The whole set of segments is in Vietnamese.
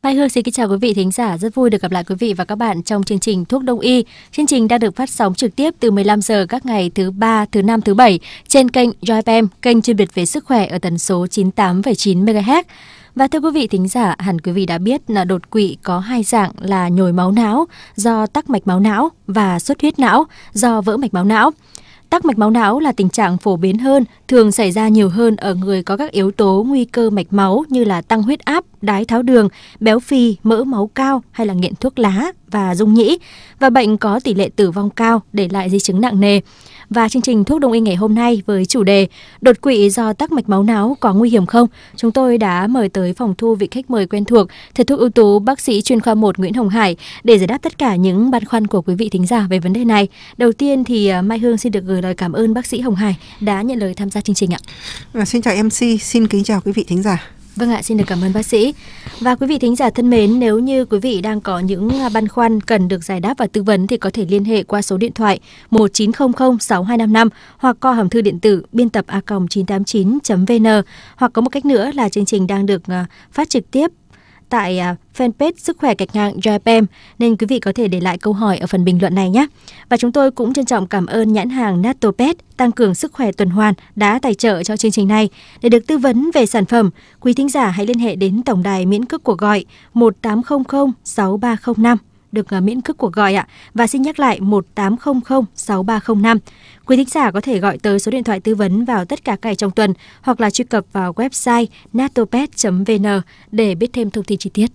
Mai Hương xin kính chào quý vị thính giả, rất vui được gặp lại quý vị và các bạn trong chương trình Thuốc Đông y. Chương trình đang được phát sóng trực tiếp từ 15 giờ các ngày thứ ba, thứ năm, thứ bảy trên kênh Joy FM, kênh chuyên biệt về sức khỏe ở tần số 98,9 MHz. Và thưa quý vị thính giả, hẳn quý vị đã biết là đột quỵ có hai dạng là nhồi máu não do tắc mạch máu não và xuất huyết não do vỡ mạch máu não. Tắc mạch máu não là tình trạng phổ biến hơn, thường xảy ra nhiều hơn ở người có các yếu tố nguy cơ mạch máu như là tăng huyết áp, đái tháo đường, béo phì, mỡ máu cao hay là nghiện thuốc lá và rung nhĩ. Và bệnh có tỷ lệ tử vong cao, để lại di chứng nặng nề. Và chương trình Thuốc Đông y ngày hôm nay với chủ đề đột quỵ do tắc mạch máu não có nguy hiểm không? Chúng tôi đã mời tới phòng thu vị khách mời quen thuộc, thầy thuốc ưu tú bác sĩ chuyên khoa 1 Nguyễn Hồng Hải để giải đáp tất cả những băn khoăn của quý vị thính giả về vấn đề này. Đầu tiên thì Mai Hương xin được gửi lời cảm ơn bác sĩ Hồng Hải đã nhận lời tham gia chương trình ạ. Xin chào MC, xin kính chào quý vị thính giả. Vâng ạ, xin được cảm ơn bác sĩ. Và quý vị thính giả thân mến, nếu như quý vị đang có những băn khoăn cần được giải đáp và tư vấn thì có thể liên hệ qua số điện thoại 1900 6255 hoặc qua hòm thư điện tử biên tập a@989.vn, hoặc có một cách nữa là chương trình đang được phát trực tiếp tại fanpage Sức khỏe _ JFM, nên quý vị có thể để lại câu hỏi ở phần bình luận này nhé. Và chúng tôi cũng trân trọng cảm ơn nhãn hàng Natopet tăng cường sức khỏe tuần hoàn đã tài trợ cho chương trình này. Để được tư vấn về sản phẩm, quý thính giả hãy liên hệ đến tổng đài miễn cước cuộc gọi 1800 6305. Được miễn cước cuộc gọi ạ. Và xin nhắc lại 1800 6305. Quý thính giả có thể gọi tới số điện thoại tư vấn vào tất cả các ngày trong tuần hoặc là truy cập vào website natopet.vn để biết thêm thông tin chi tiết.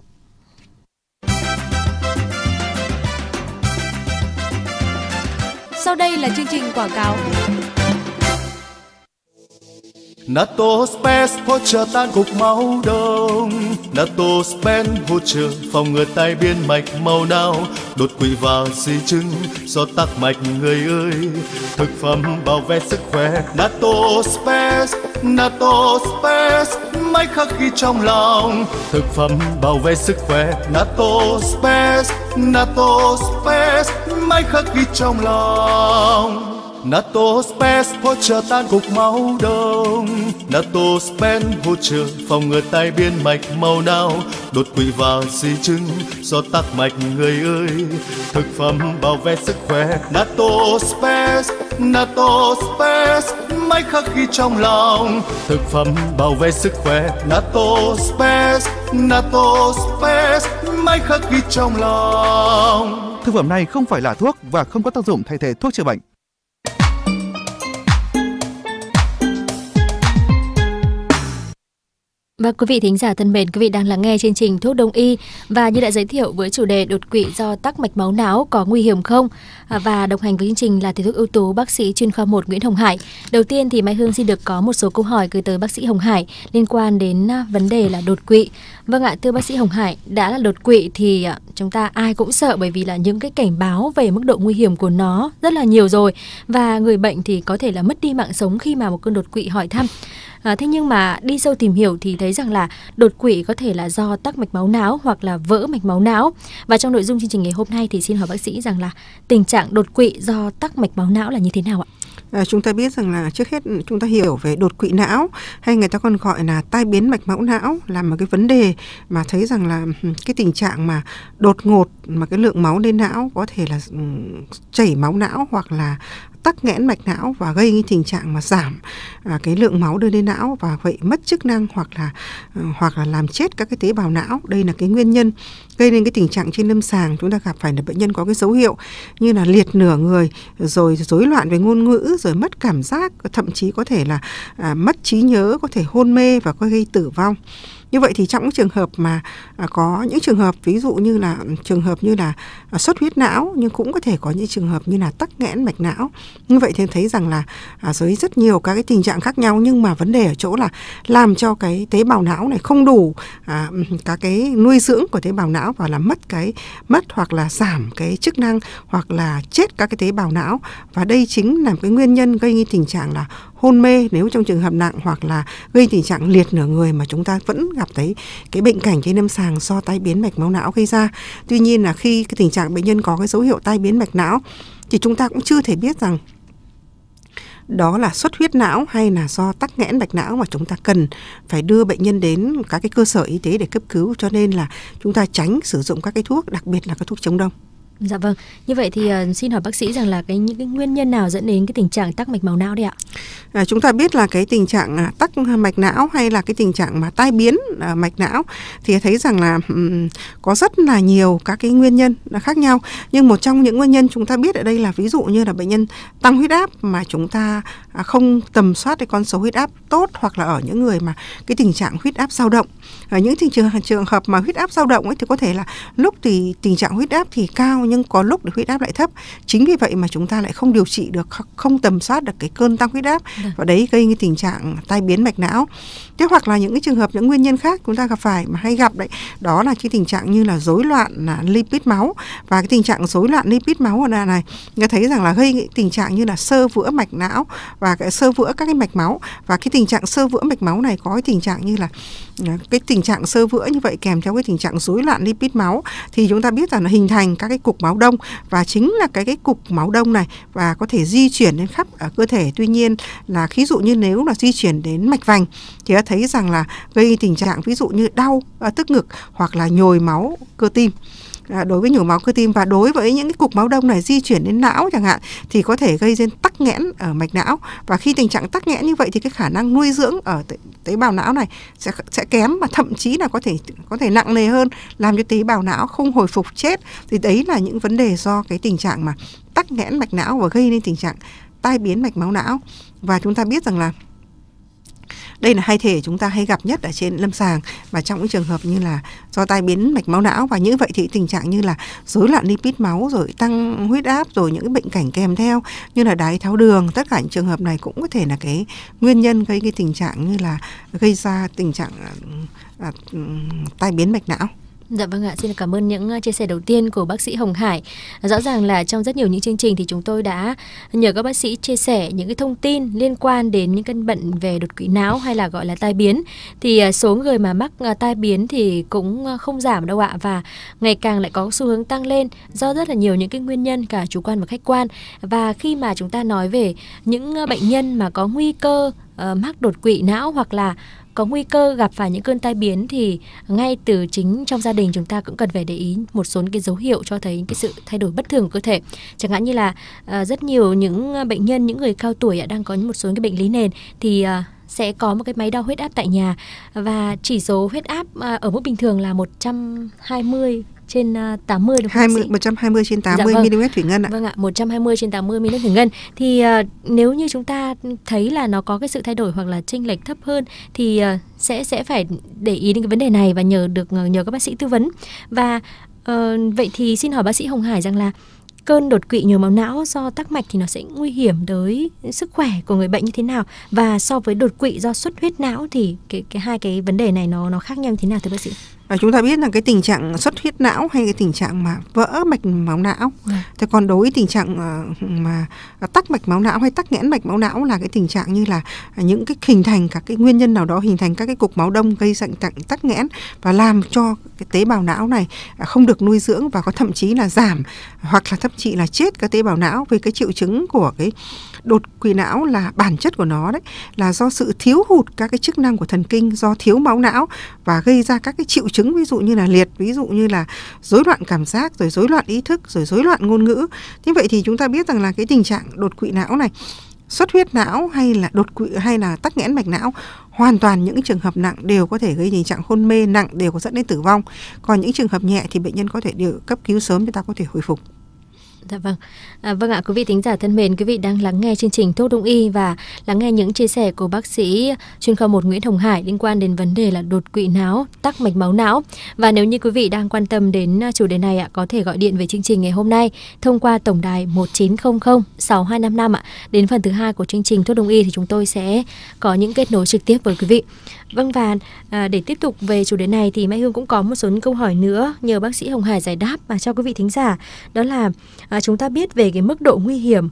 Sau đây là chương trình quảng cáo. NATO Space hỗ trợ tan cục máu đông. NATO Space hỗ trợ phòng ngừa tai biến mạch máu não, đột quỵ và di chứng do tắc mạch người ơi. Thực phẩm bảo vệ sức khỏe NATO Space, NATO Space mãi khắc ghi trong lòng. Thực phẩm bảo vệ sức khỏe NATO Space, NATO Space mãi khắc ghi trong lòng. NATO Space hỗ trợ tan cục máu đông. NATO Space hỗ trợ phòng ngừa tai biến mạch máu não, đột quỵ và di chứng do tắc mạch người ơi. Thực phẩm bảo vệ sức khỏe NATO Space, NATO Space mãi khắc ghi trong lòng. Thực phẩm bảo vệ sức khỏe NATO Space, NATO Space mãi khắc ghi trong lòng. Thực phẩm này không phải là thuốc và không có tác dụng thay thế thuốc chữa bệnh. Và quý vị thính giả thân mến, quý vị đang lắng nghe chương trình Thuốc Đông y và như đã giới thiệu với chủ đề đột quỵ do tắc mạch máu não có nguy hiểm không? Và đồng hành với chương trình là thầy thuốc ưu tú bác sĩ chuyên khoa 1 Nguyễn Hồng Hải. Đầu tiên thì Mai Hương xin được có một số câu hỏi gửi tới bác sĩ Hồng Hải liên quan đến vấn đề là đột quỵ. Vâng ạ, thưa bác sĩ Hồng Hải, đã là đột quỵ thì chúng ta ai cũng sợ, bởi vì là những cái cảnh báo về mức độ nguy hiểm của nó rất là nhiều rồi, và người bệnh thì có thể là mất đi mạng sống khi mà một cơn đột quỵ hỏi thăm. Thế nhưng mà đi sâu tìm hiểu thì thấy rằng là đột quỵ có thể là do tắc mạch máu não hoặc là vỡ mạch máu não. Và trong nội dung chương trình ngày hôm nay thì xin hỏi bác sĩ rằng là tình trạng đột quỵ do tắc mạch máu não là như thế nào ạ? Chúng ta biết rằng là trước hết chúng ta hiểu về đột quỵ não, hay người ta còn gọi là tai biến mạch máu não, là một cái vấn đề mà thấy rằng là cái tình trạng mà đột ngột mà cái lượng máu lên não có thể là chảy máu não hoặc là tắc nghẽn mạch não và gây cái tình trạng mà giảm cái lượng máu đưa lên não và vậy mất chức năng hoặc là làm chết các cái tế bào não. Đây là cái nguyên nhân gây nên cái tình trạng trên lâm sàng chúng ta gặp phải là bệnh nhân có cái dấu hiệu như là liệt nửa người, rồi rối loạn về ngôn ngữ, rồi mất cảm giác, thậm chí có thể là mất trí nhớ, có thể hôn mê và có gây tử vong. Như vậy thì trong trường hợp mà có những trường hợp ví dụ như là trường hợp như là xuất huyết não, nhưng cũng có thể có những trường hợp như là tắc nghẽn mạch não. Như vậy thì thấy rằng là với rất nhiều các cái tình trạng khác nhau, nhưng mà vấn đề ở chỗ là làm cho cái tế bào não này không đủ các cái nuôi dưỡng của tế bào não và làm mất hoặc là giảm cái chức năng hoặc là chết các cái tế bào não, và đây chính là cái nguyên nhân gây như tình trạng là hôn mê nếu trong trường hợp nặng, hoặc là gây tình trạng liệt nửa người mà chúng ta vẫn gặp thấy cái bệnh cảnh trên lâm sàng do tai biến mạch máu não gây ra. Tuy nhiên là khi cái tình trạng bệnh nhân có cái dấu hiệu tai biến mạch não thì chúng ta cũng chưa thể biết rằng đó là xuất huyết não hay là do tắc nghẽn mạch não mà chúng ta cần phải đưa bệnh nhân đến các cái cơ sở y tế để cấp cứu, cho nên là chúng ta tránh sử dụng các cái thuốc, đặc biệt là các thuốc chống đông. Dạ vâng. Như vậy thì xin hỏi bác sĩ rằng là những cái nguyên nhân nào dẫn đến cái tình trạng tắc mạch máu não đấy ạ? Chúng ta biết là cái tình trạng tắc mạch não hay là cái tình trạng mà tai biến mạch não thì thấy rằng là có rất là nhiều các cái nguyên nhân khác nhau. Nhưng một trong những nguyên nhân chúng ta biết ở đây là ví dụ như là bệnh nhân tăng huyết áp mà chúng ta không tầm soát cái con số huyết áp tốt, hoặc là ở những người mà cái tình trạng huyết áp dao động. Ở những trường hợp mà huyết áp dao động ấy thì có thể là lúc thì tình trạng huyết áp thì cao nhưng có lúc thì huyết áp lại thấp. Chính vì vậy mà chúng ta lại không điều trị được, không tầm soát được cái cơn tăng huyết áp, và đấy gây cái tình trạng tai biến mạch não. Thế hoặc là những cái trường hợp, những nguyên nhân khác chúng ta gặp phải mà hay gặp đấy, đó là cái tình trạng như là rối loạn lipid máu. Và cái tình trạng rối loạn lipid máu ở đây này, người thấy rằng là gây cái tình trạng như là xơ vữa mạch não và cái xơ vữa các cái mạch máu. Và cái tình trạng xơ vữa mạch máu này có cái tình trạng như là cái tình trạng xơ vữa như vậy kèm theo cái tình trạng rối loạn lipid máu thì chúng ta biết rằng là hình thành các cái cục máu đông, và chính là cái cục máu đông này và có thể di chuyển đến khắp ở cơ thể. Tuy nhiên là ví dụ như nếu là di chuyển đến mạch vành thì ta thấy rằng là gây tình trạng ví dụ như đau tức ngực hoặc là nhồi máu cơ tim. Đối với nhồi máu cơ tim, và đối với những cái cục máu đông này di chuyển đến não chẳng hạn thì có thể gây ra tắc nghẽn ở mạch não. Và khi tình trạng tắc nghẽn như vậy thì cái khả năng nuôi dưỡng ở tế bào não này sẽ kém, và thậm chí là có thể nặng nề hơn, làm cho tế bào não không hồi phục, chết. Thì đấy là những vấn đề do cái tình trạng mà tắc nghẽn mạch não và gây nên tình trạng tai biến mạch máu não. Và chúng ta biết rằng là đây là hai thể chúng ta hay gặp nhất ở trên lâm sàng, và trong những trường hợp như là do tai biến mạch máu não. Và như vậy thì tình trạng như là rối loạn lipid máu, rồi tăng huyết áp, rồi những cái bệnh cảnh kèm theo như là đái tháo đường, tất cả những trường hợp này cũng có thể là cái nguyên nhân gây cái tình trạng như là gây ra tình trạng tai biến mạch não. Dạ vâng ạ, xin cảm ơn những chia sẻ đầu tiên của bác sĩ Hồng Hải. Rõ ràng là trong rất nhiều những chương trình thì chúng tôi đã nhờ các bác sĩ chia sẻ những cái thông tin liên quan đến những căn bệnh về đột quỵ não hay là gọi là tai biến. Thì số người mà mắc tai biến thì cũng không giảm đâu ạ, và ngày càng lại có xu hướng tăng lên do rất là nhiều những cái nguyên nhân cả chủ quan và khách quan. Và khi mà chúng ta nói về những bệnh nhân mà có nguy cơ mắc đột quỵ não hoặc là có nguy cơ gặp phải những cơn tai biến thì ngay từ chính trong gia đình chúng ta cũng cần phải để ý một số cái dấu hiệu cho thấy cái sự thay đổi bất thường của cơ thể. Chẳng hạn như là rất nhiều những bệnh nhân, những người cao tuổi đang có một số cái bệnh lý nền thì sẽ có một cái máy đo huyết áp tại nhà, và chỉ số huyết áp ở mức bình thường là 120 trên 80 đúng không? 120 trên 80 dạ, vâng. mm thủy ngân ạ. Vâng ạ, 120 trên 80 mm thủy ngân. Thì nếu như chúng ta thấy là nó có cái sự thay đổi hoặc là chênh lệch thấp hơn thì sẽ phải để ý đến cái vấn đề này và nhờ các bác sĩ tư vấn. Và vậy thì xin hỏi bác sĩ Hồng Hải rằng là cơn đột quỵ nhồi máu não do tắc mạch thì nó sẽ nguy hiểm tới sức khỏe của người bệnh như thế nào, và so với đột quỵ do xuất huyết não thì cái hai cái vấn đề này nó khác nhau như thế nào thưa bác sĩ? Chúng ta biết là cái tình trạng xuất huyết não hay cái tình trạng mà vỡ mạch máu não. Thế còn đối với tình trạng mà tắc mạch máu não hay tắc nghẽn mạch máu não là cái tình trạng như là những cái hình thành các cái nguyên nhân nào đó hình thành các cái cục máu đông gây ra tắc nghẽn và làm cho cái tế bào não này không được nuôi dưỡng và có thậm chí là giảm hoặc là thậm chí là chết các tế bào não. Vì cái triệu chứng của cái đột quỵ não là bản chất của nó đấy là do sự thiếu hụt các cái chức năng của thần kinh, do thiếu máu não và gây ra các cái triệu chứng ví dụ như là liệt, ví dụ như là rối loạn cảm giác, rồi rối loạn ý thức, rồi rối loạn ngôn ngữ. Như vậy thì chúng ta biết rằng là cái tình trạng đột quỵ não này, xuất huyết não hay là đột quỵ hay là tắc nghẽn mạch não, hoàn toàn những trường hợp nặng đều có thể gây tình trạng hôn mê nặng, đều có dẫn đến tử vong. Còn những trường hợp nhẹ thì bệnh nhân có thể được cấp cứu sớm để ta có thể hồi phục. Dạ vâng. Vâng ạ, quý vị thính giả thân mến, quý vị đang lắng nghe chương trình Thuốc Đông Y và lắng nghe những chia sẻ của bác sĩ chuyên khoa 1 Nguyễn Hồng Hải liên quan đến vấn đề là đột quỵ não, tắc mạch máu não. Và nếu như quý vị đang quan tâm đến chủ đề này có thể gọi điện về chương trình ngày hôm nay thông qua tổng đài 1900 6255 ạ. Đến phần thứ 2 của chương trình Thuốc Đông Y thì chúng tôi sẽ có những kết nối trực tiếp với quý vị. Vâng, và để tiếp tục về chủ đề này thì Mai Hương cũng có một số những câu hỏi nữa nhờ bác sĩ Hồng Hải giải đáp và cho quý vị thính giả. Đó là chúng ta biết về cái mức độ nguy hiểm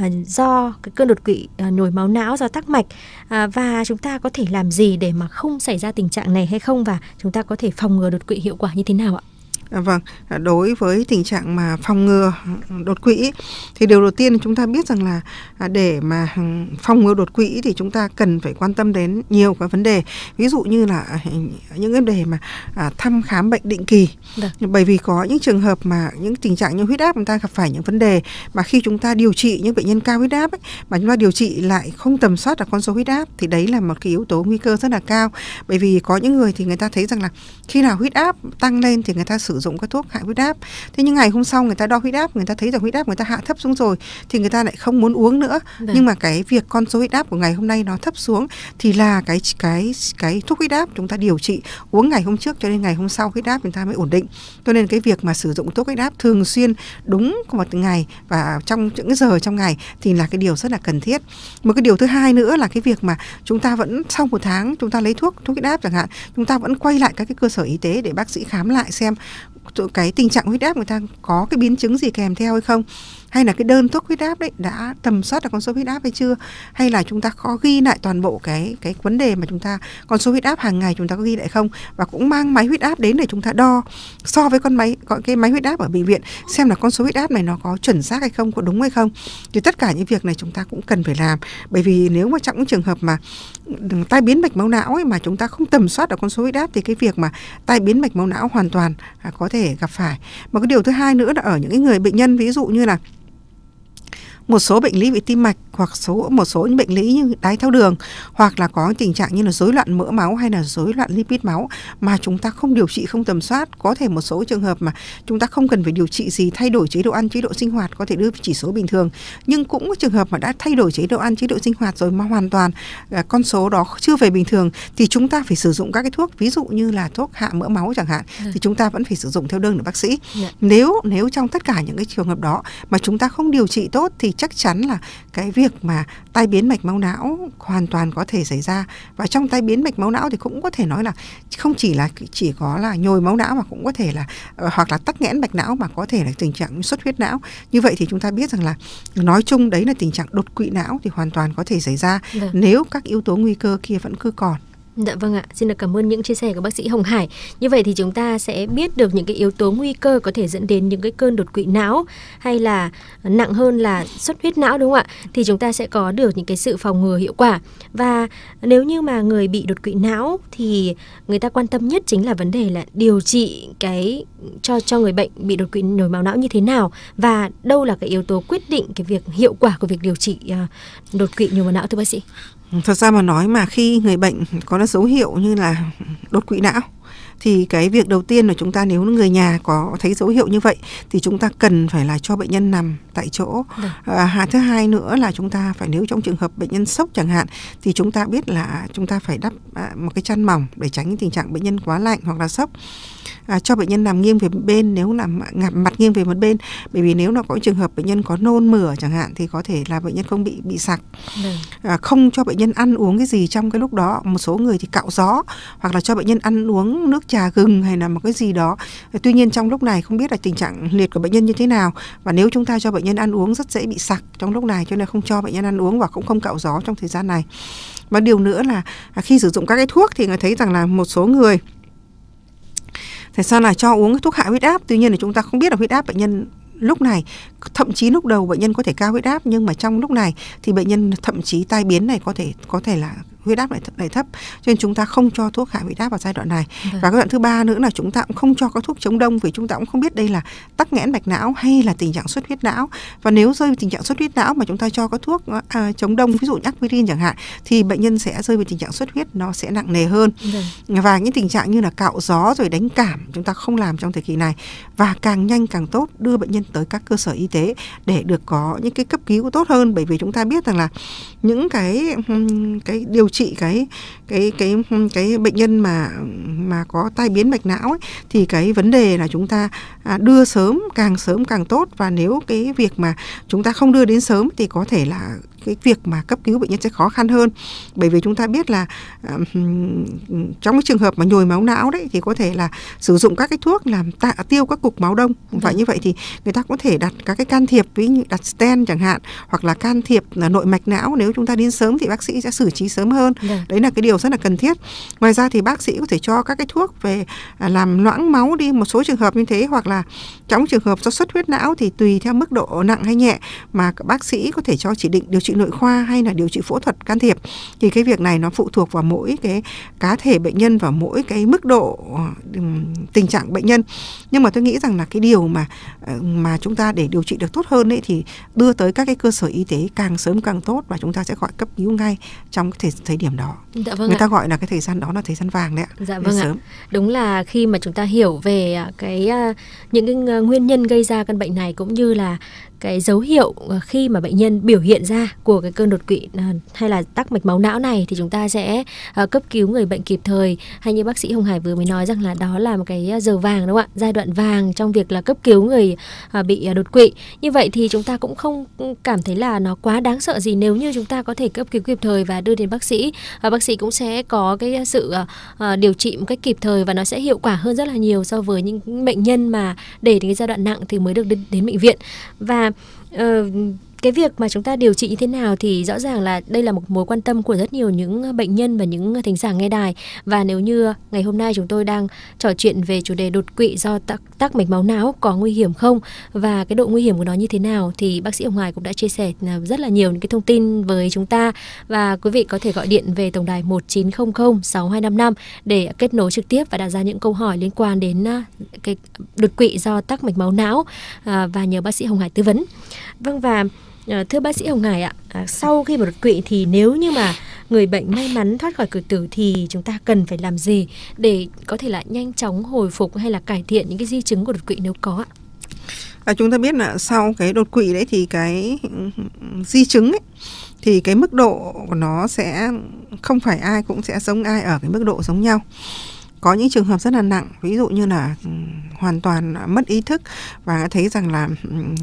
do cái cơn đột quỵ nhồi máu não do tắc mạch, và chúng ta có thể làm gì để mà không xảy ra tình trạng này hay không, và chúng ta có thể phòng ngừa đột quỵ hiệu quả như thế nào ạ? Vâng, đối với tình trạng mà phòng ngừa đột quỵ thì điều đầu tiên chúng ta biết rằng là để mà phòng ngừa đột quỵ thì chúng ta cần phải quan tâm đến nhiều cái vấn đề. Ví dụ như là những vấn đề mà thăm khám bệnh định kỳ. Bởi vì có những trường hợp mà những tình trạng như huyết áp chúng ta gặp phải những vấn đề mà khi chúng ta điều trị những bệnh nhân cao huyết áp ấy, mà chúng ta điều trị lại không tầm soát được con số huyết áp thì đấy là một cái yếu tố nguy cơ rất là cao. Bởi vì có những người thì người ta thấy rằng là khi nào huyết áp tăng lên thì người ta sử dụng các thuốc hạ huyết áp. Thế nhưng ngày hôm sau người ta đo huyết áp, người ta thấy rằng huyết áp người ta hạ thấp xuống rồi thì người ta lại không muốn uống nữa. Nhưng mà cái việc con số huyết áp của ngày hôm nay nó thấp xuống thì là cái thuốc huyết áp chúng ta điều trị uống ngày hôm trước cho nên ngày hôm sau huyết áp chúng ta mới ổn định. Cho nên cái việc mà sử dụng thuốc huyết áp thường xuyên đúng một ngày và trong những giờ trong ngày thì là cái điều rất là cần thiết. Một cái điều thứ hai nữa là cái việc mà chúng ta vẫn sau một tháng chúng ta lấy thuốc huyết áp chẳng hạn, chúng ta vẫn quay lại các cái cơ sở y tế để bác sĩ khám lại xem cái tình trạng huyết áp người ta có cái biến chứng gì kèm theo hay không, hay là cái đơn thuốc huyết áp đấy đã tầm soát được con số huyết áp hay chưa, hay là chúng ta có ghi lại toàn bộ cái vấn đề mà chúng ta con số huyết áp hàng ngày chúng ta có ghi lại không, và cũng mang máy huyết áp đến để chúng ta đo so với cái máy huyết áp ở bệnh viện xem là con số huyết áp này nó có chuẩn xác hay không, có đúng hay không. Thì tất cả những việc này chúng ta cũng cần phải làm, bởi vì nếu mà trong những trường hợp mà tai biến mạch máu não ấy mà chúng ta không tầm soát được con số huyết áp thì cái việc mà tai biến mạch máu não hoàn toàn có thể gặp phải. Một cái điều thứ hai nữa là ở những người bệnh nhân ví dụ như là một số bệnh lý về tim mạch hoặc một số những bệnh lý như đái tháo đường, hoặc là có tình trạng như là rối loạn mỡ máu hay là rối loạn lipid máu mà chúng ta không điều trị, không tầm soát. Có thể một số trường hợp mà chúng ta không cần phải điều trị gì, thay đổi chế độ ăn, chế độ sinh hoạt có thể đưa chỉ số bình thường, nhưng cũng có trường hợp mà đã thay đổi chế độ ăn, chế độ sinh hoạt rồi mà hoàn toàn con số đó chưa về bình thường thì chúng ta phải sử dụng các cái thuốc, ví dụ như là thuốc hạ mỡ máu chẳng hạn, thì chúng ta vẫn phải sử dụng theo đơn của bác sĩ. Nếu trong tất cả những cái trường hợp đó mà chúng ta không điều trị tốt thì chắc chắn là cái việc mà tai biến mạch máu não hoàn toàn có thể xảy ra. Và trong tai biến mạch máu não thì cũng có thể nói là không chỉ có là nhồi máu não mà cũng có thể là hoặc là tắc nghẽn mạch não, mà có thể là tình trạng xuất huyết não. Như vậy thì chúng ta biết rằng là nói chung đấy là tình trạng đột quỵ não thì hoàn toàn có thể xảy ra nếu các yếu tố nguy cơ kia vẫn cứ còn. Dạ vâng ạ, xin được cảm ơn những chia sẻ của bác sĩ Hồng Hải. Như vậy thì chúng ta sẽ biết được những cái yếu tố nguy cơ có thể dẫn đến những cái cơn đột quỵ não, hay là nặng hơn là xuất huyết não, đúng không ạ? Thì chúng ta sẽ có được những cái sự phòng ngừa hiệu quả. Và nếu như mà người bị đột quỵ não thì người ta quan tâm nhất chính là vấn đề là điều trị cho người bệnh bị đột quỵ nhồi máu não như thế nào, và đâu là cái yếu tố quyết định cái việc hiệu quả của việc điều trị đột quỵ nhồi máu não, thưa bác sĩ? Thật ra mà nói mà khi người bệnh có dấu hiệu như là đột quỵ não thì cái việc đầu tiên là chúng ta, nếu người nhà có thấy dấu hiệu như vậy thì chúng ta cần phải là cho bệnh nhân nằm tại chỗ. Thứ hai nữa là chúng ta phải, nếu trong trường hợp bệnh nhân sốc chẳng hạn thì chúng ta biết là chúng ta phải đắp một cái chăn mỏng để tránh tình trạng bệnh nhân quá lạnh hoặc là sốc. Cho bệnh nhân nằm nghiêng về một bên, nếu là mặt nghiêng về một bên, bởi vì nếu nó có trường hợp bệnh nhân có nôn mửa chẳng hạn thì có thể là bệnh nhân không bị sặc. Không cho bệnh nhân ăn uống cái gì trong cái lúc đó. Một số người thì cạo gió, hoặc là cho bệnh nhân ăn uống nước trà gừng hay là một cái gì đó. Tuy nhiên trong lúc này không biết là tình trạng liệt của bệnh nhân như thế nào, và nếu chúng ta cho bệnh nhân ăn uống rất dễ bị sặc trong lúc này, cho nên không cho bệnh nhân ăn uống và cũng không cạo gió trong thời gian này. Và điều nữa là khi sử dụng các cái thuốc thì người thấy rằng là một số người tại sao là cho uống thuốc hạ huyết áp, tuy nhiên là chúng ta không biết là huyết áp bệnh nhân lúc này, thậm chí lúc đầu bệnh nhân có thể cao huyết áp, nhưng mà trong lúc này thì bệnh nhân thậm chí tai biến này có thể là huyết áp lại thấp, cho nên chúng ta không cho thuốc hạ huyết áp vào giai đoạn này. Và cái đoạn thứ ba nữa là chúng ta cũng không cho các thuốc chống đông, vì chúng ta cũng không biết đây là tắc nghẽn mạch não hay là tình trạng xuất huyết não. Và nếu rơi vào tình trạng xuất huyết não mà chúng ta cho các thuốc chống đông, ví dụ như aspirin chẳng hạn, thì bệnh nhân sẽ rơi vào tình trạng xuất huyết, nó sẽ nặng nề hơn. Và những tình trạng như là cạo gió rồi đánh cảm chúng ta không làm trong thời kỳ này, và càng nhanh càng tốt, đưa bệnh nhân tới các cơ sở y tế để được có những cái cấp cứu tốt hơn. Bởi vì chúng ta biết rằng là những cái điều trị cái bệnh nhân mà có tai biến mạch não ấy, thì cái vấn đề là chúng ta đưa sớm càng tốt. Và nếu cái việc mà chúng ta không đưa đến sớm thì có thể là cái việc mà cấp cứu bệnh nhân sẽ khó khăn hơn. Bởi vì chúng ta biết là trong cái trường hợp mà nhồi máu não đấy thì có thể là sử dụng các cái thuốc làm tiêu các cục máu đông. Và như vậy thì người ta có thể đặt các cái can thiệp, ví như đặt stent chẳng hạn, hoặc là can thiệp là nội mạch não. Nếu chúng ta đến sớm thì bác sĩ sẽ xử trí sớm hơn. Đấy là cái điều rất là cần thiết. Ngoài ra thì bác sĩ có thể cho các cái thuốc về làm loãng máu đi một số trường hợp như thế, hoặc là trong trường hợp do xuất huyết não thì tùy theo mức độ nặng hay nhẹ mà các bác sĩ có thể cho chỉ định điều trị nội khoa hay là điều trị phẫu thuật can thiệp. Thì cái việc này nó phụ thuộc vào mỗi cái cá thể bệnh nhân và mỗi cái mức độ tình trạng bệnh nhân. Nhưng mà tôi nghĩ rằng là cái điều mà chúng ta để điều trị được tốt hơn ấy thì đưa tới các cái cơ sở y tế càng sớm càng tốt, và chúng ta sẽ gọi cấp cứu ngay trong cái thời điểm đó. Người ta gọi là cái thời gian đó là thời gian vàng đấy ạ. Dạ vâng ạ. Đúng là khi mà chúng ta hiểu về những cái nguyên nhân gây ra căn bệnh này, cũng như là cái dấu hiệu khi mà bệnh nhân biểu hiện ra của cái cơn đột quỵ hay là tắc mạch máu não này, thì chúng ta sẽ cấp cứu người bệnh kịp thời. Hay như bác sĩ Hồng Hải vừa mới nói rằng là đó là một cái giờ vàng, đúng không ạ? Giai đoạn vàng trong việc là cấp cứu người bị đột quỵ. Như vậy thì chúng ta cũng không cảm thấy là nó quá đáng sợ gì nếu như chúng ta có thể cấp cứu kịp thời và đưa đến bác sĩ. Bác sĩ cũng sẽ có cái sự điều trị một cách kịp thời, và nó sẽ hiệu quả hơn rất là nhiều so với những bệnh nhân mà để đến cái giai đoạn nặng thì mới được đến bệnh viện. Và cái việc mà chúng ta điều trị như thế nào thì rõ ràng là đây là một mối quan tâm của rất nhiều những bệnh nhân và những thính giả nghe đài. Và nếu như ngày hôm nay chúng tôi đang trò chuyện về chủ đề đột quỵ do tắc mạch máu não có nguy hiểm không và cái độ nguy hiểm của nó như thế nào, thì bác sĩ Hồng Hải cũng đã chia sẻ rất là nhiều những cái thông tin với chúng ta. Và quý vị có thể gọi điện về tổng đài 1900 6255 để kết nối trực tiếp và đặt ra những câu hỏi liên quan đến cái đột quỵ do tắc mạch máu não và nhờ bác sĩ Hồng Hải tư vấn. Vâng, và thưa bác sĩ Hồng Hải ạ, sau khi mà đột quỵ thì nếu như mà người bệnh may mắn thoát khỏi cửa tử thì chúng ta cần phải làm gì để có thể là nhanh chóng hồi phục hay là cải thiện những cái di chứng của đột quỵ nếu có ạ? Chúng ta biết là sau cái đột quỵ đấy thì cái di chứng ấy, thì cái mức độ của nó sẽ không phải ai cũng sẽ giống ai ở cái mức độ giống nhau. Có những trường hợp rất là nặng, ví dụ như là hoàn toàn mất ý thức, và thấy rằng là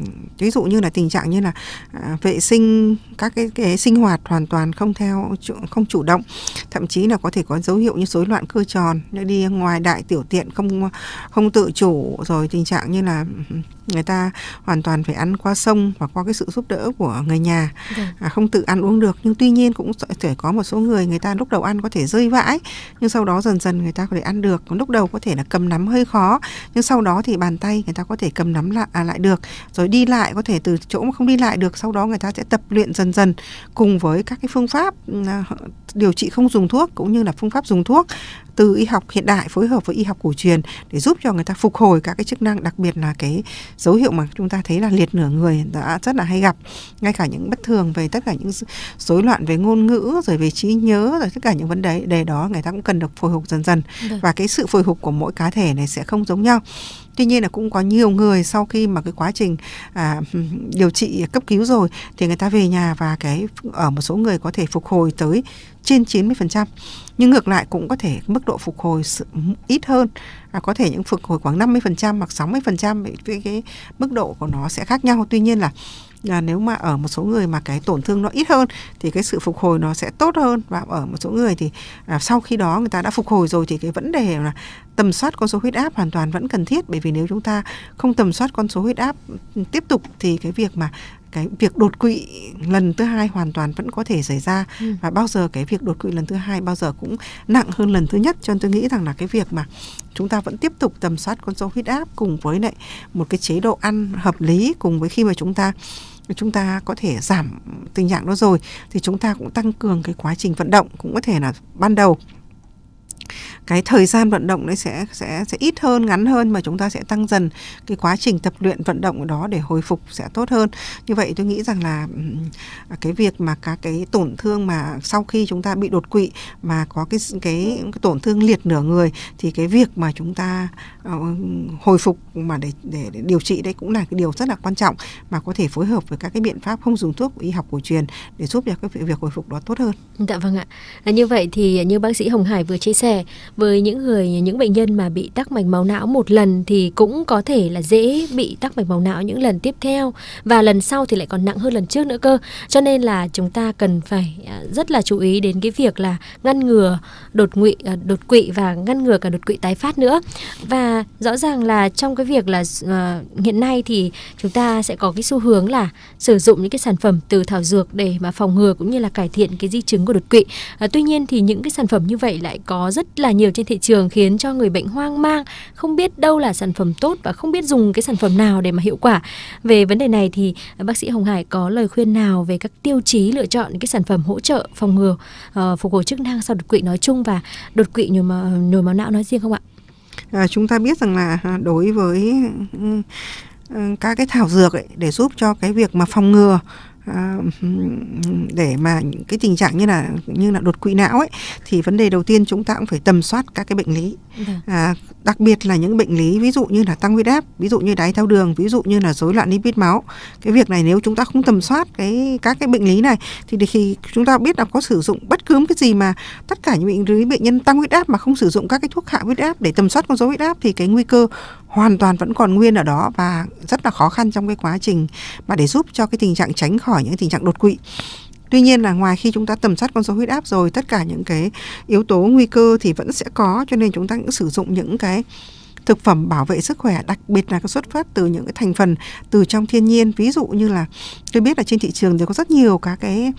ví dụ như là tình trạng như là vệ sinh các cái sinh hoạt hoàn toàn không chủ động, thậm chí là có thể có dấu hiệu như rối loạn cơ tròn, đi ngoài đại tiểu tiện không tự chủ, rồi tình trạng như là người ta hoàn toàn phải ăn qua sông và qua cái sự giúp đỡ của người nhà, không tự ăn uống được. Nhưng tuy nhiên cũng thể có một số người ta lúc đầu ăn có thể rơi vãi, nhưng sau đó dần dần người ta có thể ăn được. Lúc đầu có thể là cầm nắm hơi khó, nhưng sau đó thì bàn tay người ta có thể cầm nắm lại được. Rồi đi lại có thể từ chỗ mà không đi lại được, sau đó người ta sẽ tập luyện dần dần cùng với các cái phương pháp điều trị không dùng thuốc cũng như là phương pháp dùng thuốc từ y học hiện đại phối hợp với y học cổ truyền để giúp cho người ta phục hồi các cái chức năng, đặc biệt là cái dấu hiệu mà chúng ta thấy là liệt nửa người đã rất là hay gặp, ngay cả những bất thường về tất cả những rối loạn về ngôn ngữ, rồi về trí nhớ, rồi tất cả những vấn đề đó người ta cũng cần được phhồi phục dần dần. Và cái sự phhồi phục của mỗi cá thể này sẽ không giống nhau. Tuy nhiên là cũng có nhiều người sau khi mà cái quá trình điều trị cấp cứu rồi thì người ta về nhà và ở một số người có thể phục hồi tới trên 90%. Nhưng ngược lại cũng có thể mức độ phục hồi ít hơn, có thể những phục hồi khoảng 50% hoặc 60%, cái mức độ của nó sẽ khác nhau. Tuy nhiên là nếu mà ở một số người mà cái tổn thương nó ít hơn thì cái sự phục hồi nó sẽ tốt hơn. Và ở một số người thì sau khi đó người ta đã phục hồi rồi thì cái vấn đề là tầm soát con số huyết áp hoàn toàn vẫn cần thiết. Bởi vì nếu chúng ta không tầm soát con số huyết áp tiếp tục thì cái việc đột quỵ lần thứ hai hoàn toàn vẫn có thể xảy ra. Và bao giờ cái việc đột quỵ lần thứ hai bao giờ cũng nặng hơn lần thứ nhất. Cho nên tôi nghĩ rằng là cái việc mà chúng ta vẫn tiếp tục tầm soát con số huyết áp cùng với lại một cái chế độ ăn hợp lý, cùng với khi mà chúng ta có thể giảm tình trạng đó rồi thì chúng ta cũng tăng cường cái quá trình vận động. Cũng có thể là ban đầu cái thời gian vận động đấy sẽ ít hơn, ngắn hơn, mà chúng ta sẽ tăng dần cái quá trình tập luyện vận động ở đó để hồi phục sẽ tốt hơn. Như vậy tôi nghĩ rằng là cái việc mà các cái tổn thương mà sau khi chúng ta bị đột quỵ mà có cái tổn thương liệt nửa người thì cái việc mà chúng ta hồi phục mà để điều trị đấy cũng là cái điều rất là quan trọng, mà có thể phối hợp với các cái biện pháp không dùng thuốc của y học cổ truyền để giúp cho cái việc hồi phục đó tốt hơn. Dạ vâng ạ. Như vậy thì như bác sĩ Hồng Hải vừa chia sẻ khỏe. Với những bệnh nhân mà bị tắc mạch máu não một lần thì cũng có thể là dễ bị tắc mạch máu não những lần tiếp theo, và lần sau thì lại còn nặng hơn lần trước nữa cơ. Cho nên là chúng ta cần phải rất là chú ý đến cái việc là ngăn ngừa đột quỵ và ngăn ngừa cả đột quỵ tái phát nữa. Và rõ ràng là trong cái việc là hiện nay thì chúng ta sẽ có cái xu hướng là sử dụng những cái sản phẩm từ thảo dược để mà phòng ngừa cũng như là cải thiện cái di chứng của đột quỵ. Tuy nhiên thì những cái sản phẩm như vậy lại có rất là nhiều trên thị trường, khiến cho người bệnh hoang mang, không biết đâu là sản phẩm tốt và không biết dùng cái sản phẩm nào để mà hiệu quả. Về vấn đề này thì bác sĩ Hồng Hải có lời khuyên nào về các tiêu chí lựa chọn những cái sản phẩm hỗ trợ phòng ngừa phục hồi chức năng sau đột quỵ nói chung và đột quỵ nhồi máu não nói riêng không ạ? Chúng ta biết rằng là đối với các cái thảo dược ấy, để giúp cho cái việc mà phòng ngừa để mà cái tình trạng như là đột quỵ não ấy, thì vấn đề đầu tiên chúng ta cũng phải tầm soát các cái bệnh lý, đặc biệt là những bệnh lý ví dụ như là tăng huyết áp, ví dụ như đái tháo đường, ví dụ như là rối loạn lipid máu. Cái việc này nếu chúng ta không tầm soát các cái bệnh lý này thì khi chúng ta biết là có sử dụng bất cứ cái gì, mà tất cả những bệnh nhân tăng huyết áp mà không sử dụng các cái thuốc hạ huyết áp để tầm soát con số huyết áp thì cái nguy cơ hoàn toàn vẫn còn nguyên ở đó, và rất là khó khăn trong cái quá trình mà để giúp cho cái tình trạng tránh khỏi những tình trạng đột quỵ. Tuy nhiên là ngoài khi chúng ta tầm soát con số huyết áp rồi, tất cả những cái yếu tố nguy cơ thì vẫn sẽ có, cho nên chúng ta cũng sử dụng những cái thực phẩm bảo vệ sức khỏe, đặc biệt là xuất phát từ những cái thành phần từ trong thiên nhiên. Ví dụ như là tôi biết là trên thị trường thì có rất nhiều các cái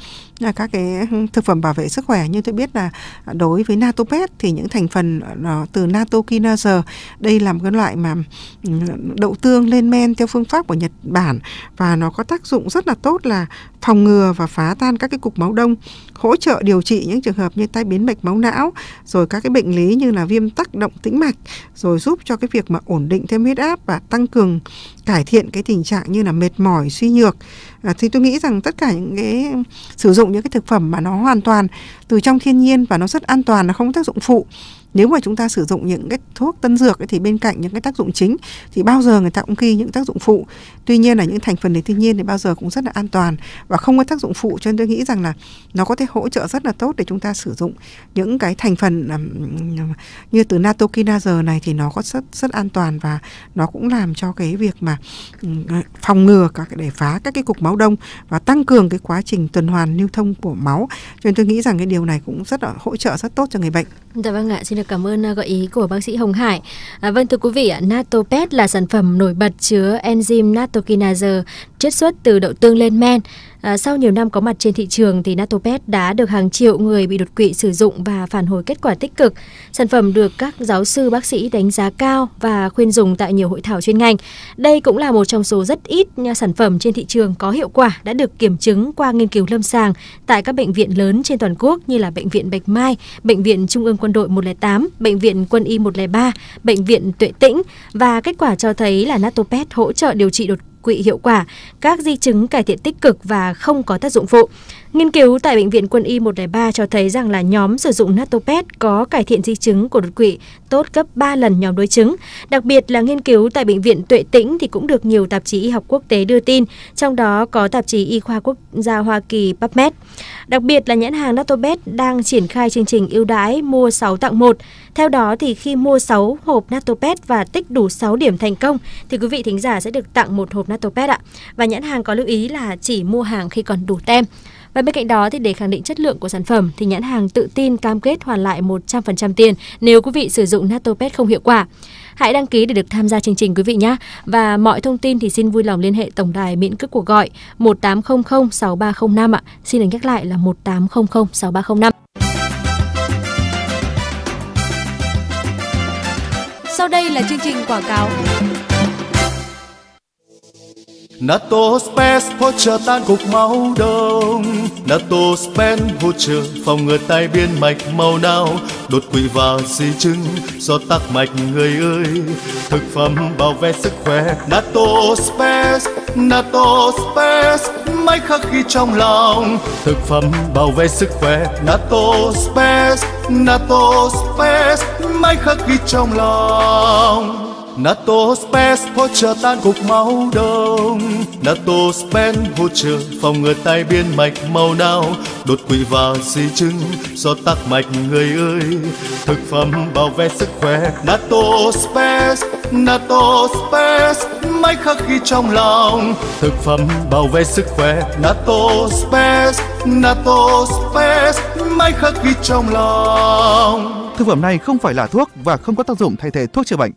thực phẩm bảo vệ sức khỏe, nhưng tôi biết là đối với Natopet thì những thành phần từ nattokinase, đây là một cái loại mà đậu tương lên men theo phương pháp của Nhật Bản, và nó có tác dụng rất là tốt là phòng ngừa và phá tan các cái cục máu đông, hỗ trợ điều trị những trường hợp như tai biến mạch máu não, rồi các cái bệnh lý như là viêm tắc động tĩnh mạch, rồi giúp cho cái việc mà ổn định thêm huyết áp và tăng cường cải thiện cái tình trạng như là mệt mỏi, suy nhược. Thì tôi nghĩ rằng tất cả những cái sử dụng những cái thực phẩm mà nó hoàn toàn từ trong thiên nhiên và nó rất an toàn, nó không có tác dụng phụ. Nếu mà chúng ta sử dụng những cái thuốc tân dược ấy, thì bên cạnh những cái tác dụng chính thì bao giờ người ta cũng ghi những tác dụng phụ. Tuy nhiên là những thành phầnในthiên nhiên thì bao giờ cũng rất là an toàn và không có tác dụng phụ, cho nên tôi nghĩ rằng là nó có thể hỗ trợ rất là tốt để chúng ta sử dụng những cái thành phần như từ nattokinase này, thì nó có rất an toàn, và nó cũng làm cho cái việc mà phòng ngừa để phá các cái cục máu đông và tăng cường cái quá trình tuần hoàn lưu thông của máu. Cho nên tôi nghĩ rằng cái điều này cũng rất là hỗ trợ rất tốt cho người bệnh. Dạ vâng ạ, xin được cảm ơn gợi ý của bác sĩ Hồng Hải. Vâng thưa quý vị, Natopet là sản phẩm nổi bật chứa enzyme nattokinase chiết xuất từ đậu tương lên men. Sau nhiều năm có mặt trên thị trường thì Natopet đã được hàng triệu người bị đột quỵ sử dụng và phản hồi kết quả tích cực. Sản phẩm được các giáo sư bác sĩ đánh giá cao và khuyên dùng tại nhiều hội thảo chuyên ngành. Đây cũng là một trong số rất ít sản phẩm trên thị trường có hiệu quả đã được kiểm chứng qua nghiên cứu lâm sàng tại các bệnh viện lớn trên toàn quốc như là Bệnh viện Bạch Mai, Bệnh viện Trung ương Quân đội 108, Bệnh viện Quân y 103, Bệnh viện Tuệ Tĩnh, và kết quả cho thấy là Natopet hỗ trợ điều trị đột quỵ hiệu quả, các di chứng cải thiện tích cực và không có tác dụng phụ. Nghiên cứu tại Bệnh viện Quân y 103 cho thấy rằng là nhóm sử dụng Natopet có cải thiện di chứng của đột quỵ tốt gấp 3 lần nhóm đối chứng. Đặc biệt là nghiên cứu tại Bệnh viện Tuệ Tĩnh thì cũng được nhiều tạp chí y học quốc tế đưa tin, trong đó có tạp chí Y khoa Quốc gia Hoa Kỳ PubMed. Đặc biệt là nhãn hàng Natopet đang triển khai chương trình ưu đãi mua 6 tặng 1. Theo đó thì khi mua 6 hộp Natopet và tích đủ 6 điểm thành công thì quý vị thính giả sẽ được tặng 1 hộp Natopet ạ. Và nhãn hàng có lưu ý là chỉ mua hàng khi còn đủ tem. Và bên cạnh đó thì để khẳng định chất lượng của sản phẩm thì nhãn hàng tự tin cam kết hoàn lại 100% tiền nếu quý vị sử dụng Natopet không hiệu quả. Hãy đăng ký để được tham gia chương trình quý vị nhé. Và mọi thông tin thì xin vui lòng liên hệ tổng đài miễn cước cuộc gọi 1800 6305 ạ. Xin được nhắc lại là 1800 6305. Sau đây là chương trình quảng cáo. Natospace hỗ trợ tan cục máu đông. Natospace hỗ trợ phòng ngừa tai biến mạch máu não, đột quỵ và di chứng do tắc mạch người ơi. Thực phẩm bảo vệ sức khỏe Natospace, Natospace mãi khắc ghi trong lòng. Thực phẩm bảo vệ sức khỏe Natospace, Natospace mãi khắc ghi trong lòng. NATO Space hỗ trợ tan cục máu đông. NATO Space hỗ trợ phòng ngừa tai biến mạch máu não, đột quỵ và di chứng do tắc mạch người ơi. Thực phẩm bảo vệ sức khỏe NATO Space, NATO Space mãi khắc ghi trong lòng. Thực phẩm bảo vệ sức khỏe NATO Space, NATO Space mãi khắc ghi trong lòng. Thực phẩm này không phải là thuốc và không có tác dụng thay thế thuốc chữa bệnh.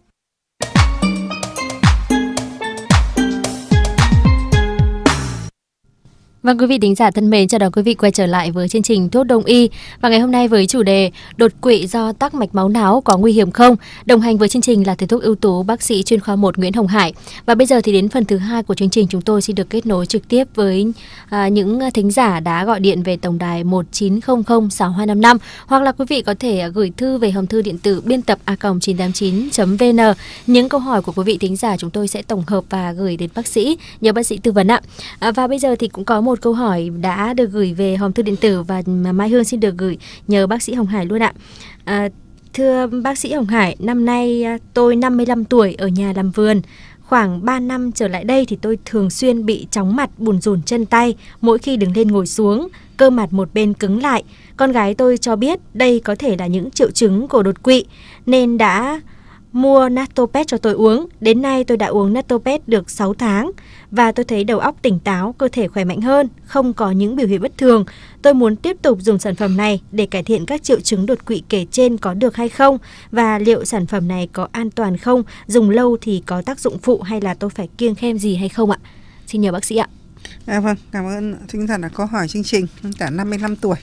Vâng, quý vị thính giả thân mến, chào đón quý vị quay trở lại với chương trình Thuốc Đông Y. Và ngày hôm nay với chủ đề đột quỵ do tắc mạch máu não có nguy hiểm không? Đồng hành với chương trình là thầy thuốc ưu tú bác sĩ chuyên khoa 1 Nguyễn Hồng Hải. Và bây giờ thì đến phần thứ 2 của chương trình, chúng tôi xin được kết nối trực tiếp với những thính giả đã gọi điện về tổng đài 19006255, hoặc là quý vị có thể gửi thư về hòm thư điện tử biên tập a@989.vn. Những câu hỏi của quý vị thính giả chúng tôi sẽ tổng hợp và gửi đến bác sĩ, nhờ bác sĩ tư vấn ạ. Và bây giờ thì cũng có một câu hỏi đã được gửi về hòm thư điện tử và Mai Hương xin được gửi nhờ bác sĩ Hồng Hải luôn ạ. Thưa bác sĩ Hồng Hải, năm nay tôi 55 tuổi, ở nhà làm vườn. Khoảng 3 năm trở lại đây thì tôi thường xuyên bị chóng mặt, bùn rùn chân tay mỗi khi đứng lên ngồi xuống, cơ mặt một bên cứng lại. Con gái tôi cho biết đây có thể là những triệu chứng của đột quỵ nên đã mua Natopet cho tôi uống. Đến nay tôi đã uống Natopet được 6 tháng và tôi thấy đầu óc tỉnh táo, cơ thể khỏe mạnh hơn, không có những biểu hiện bất thường. Tôi muốn tiếp tục dùng sản phẩm này để cải thiện các triệu chứng đột quỵ kể trên có được hay không? Và liệu sản phẩm này có an toàn không? Dùng lâu thì có tác dụng phụ hay là tôi phải kiêng khem gì hay không ạ? Xin nhờ bác sĩ ạ. Vâng, cảm ơn thính giả đã có hỏi chương trình. Cả 55 tuổi.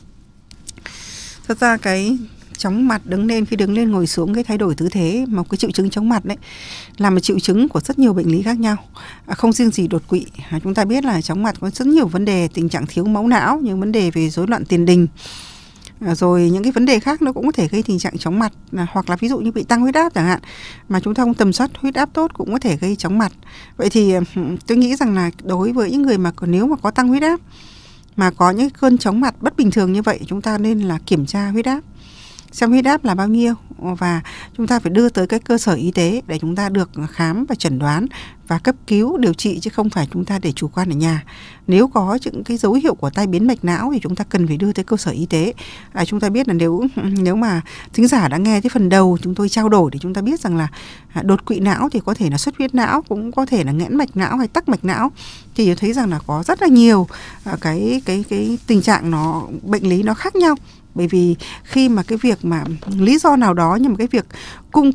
Thật ra cái chóng mặt khi đứng lên ngồi xuống, cái thay đổi tư thế, một cái triệu chứng chóng mặt đấy là một triệu chứng của rất nhiều bệnh lý khác nhau, không riêng gì đột quỵ. Chúng ta biết là chóng mặt có rất nhiều vấn đề, tình trạng thiếu máu não, những vấn đề về rối loạn tiền đình, rồi những cái vấn đề khác nó cũng có thể gây tình trạng chóng mặt, hoặc là ví dụ như bị tăng huyết áp chẳng hạn, mà chúng ta không tầm soát huyết áp tốt cũng có thể gây chóng mặt. Vậy thì tôi nghĩ rằng là đối với những người mà nếu mà có tăng huyết áp mà có những cơn chóng mặt bất bình thường như vậy, chúng ta nên là kiểm tra huyết áp, xem huyết áp là bao nhiêu, và chúng ta phải đưa tới cái cơ sở y tế để chúng ta được khám và chẩn đoán và cấp cứu điều trị, chứ không phải chúng ta để chủ quan ở nhà. Nếu có những cái dấu hiệu của tai biến mạch não thì chúng ta cần phải đưa tới cơ sở y tế. Chúng ta biết là nếu mà thính giả đã nghe cái phần đầu chúng tôi trao đổi thì chúng ta biết rằng là đột quỵ não thì có thể là xuất huyết não, cũng có thể là nghẽn mạch não hay tắc mạch não. Thì thấy rằng là có rất là nhiều cái tình trạng bệnh lý nó khác nhau. Bởi vì khi mà cái việc mà lý do nào đó, nhưng mà cái việc cung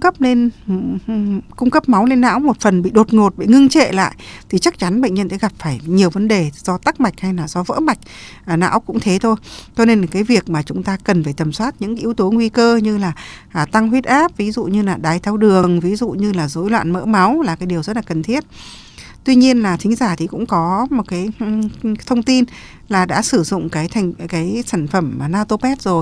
cấp máu lên não một phần bị đột ngột, bị ngưng trệ lại, thì chắc chắn bệnh nhân sẽ gặp phải nhiều vấn đề do tắc mạch hay là do vỡ mạch não cũng thế thôi. Cho nên cái việc mà chúng ta cần phải tầm soát những yếu tố nguy cơ như là tăng huyết áp, ví dụ như là đái tháo đường, ví dụ như là rối loạn mỡ máu là cái điều rất là cần thiết. Tuy nhiên là thính giả thì cũng có một cái thông tin là đã sử dụng cái sản phẩm Natopet rồi.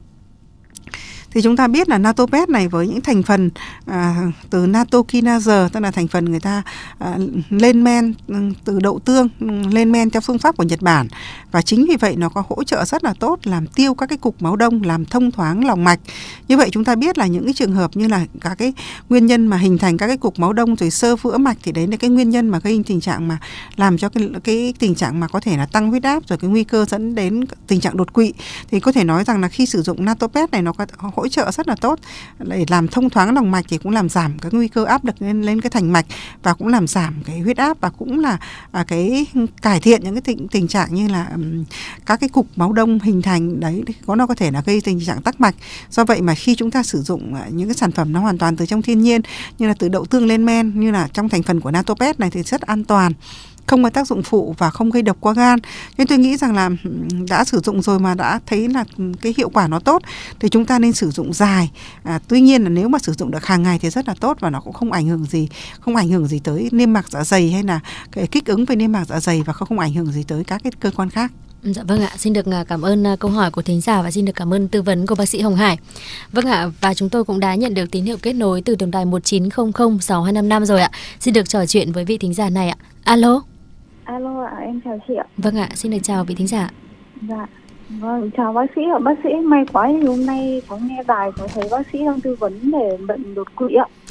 Thì chúng ta biết là Natopet này với những thành phần từ nattokinase, tức là thành phần người ta lên men từ đậu tương, lên men theo phương pháp của Nhật Bản. Và chính vì vậy nó có hỗ trợ rất là tốt làm tiêu các cái cục máu đông, làm thông thoáng lòng mạch. Như vậy chúng ta biết là những cái trường hợp như là các cái nguyên nhân mà hình thành các cái cục máu đông rồi xơ vữa mạch, thì đấy là cái nguyên nhân mà gây tình trạng mà làm cho cái tình trạng mà có thể là tăng huyết áp, rồi cái nguy cơ dẫn đến tình trạng đột quỵ. Thì có thể nói rằng là khi sử dụng Natopet này nó có hỗ trợ rất là tốt để làm thông thoáng lòng mạch, thì cũng làm giảm cái nguy cơ áp lực lên cái thành mạch, và cũng làm giảm cái huyết áp, và cũng là cái cải thiện những cái tình trạng như là các cái cục máu đông hình thành đấy, nó có thể là gây tình trạng tắc mạch. Do vậy mà khi chúng ta sử dụng những cái sản phẩm nó hoàn toàn từ trong thiên nhiên, như là từ đậu tương lên men, như là trong thành phần của Natopet này, thì rất an toàn, không có tác dụng phụ và không gây độc qua gan. Nên tôi nghĩ rằng là đã sử dụng rồi mà đã thấy là cái hiệu quả nó tốt thì chúng ta nên sử dụng dài. Tuy nhiên là nếu mà sử dụng được hàng ngày thì rất là tốt, và nó cũng không ảnh hưởng gì tới niêm mạc dạ dày hay là cái kích ứng với niêm mạc dạ dày, và không ảnh hưởng gì tới các cái cơ quan khác. Dạ vâng ạ, xin được cảm ơn câu hỏi của thính giả và xin được cảm ơn tư vấn của bác sĩ Hồng Hải. Vâng ạ, và chúng tôi cũng đã nhận được tín hiệu kết nối từ tổng đài 19006255 rồi ạ. Xin được trò chuyện với vị thính giả này ạ. Alo. Alo ạ, em chào chị ạ. Vâng ạ, xin được chào vị thính giả. Dạ, vâng, chào bác sĩ ạ. Bác sĩ may quá thì hôm nay có nghe đài có thấy bác sĩ đang tư vấn về bệnh đột quỵ ạ.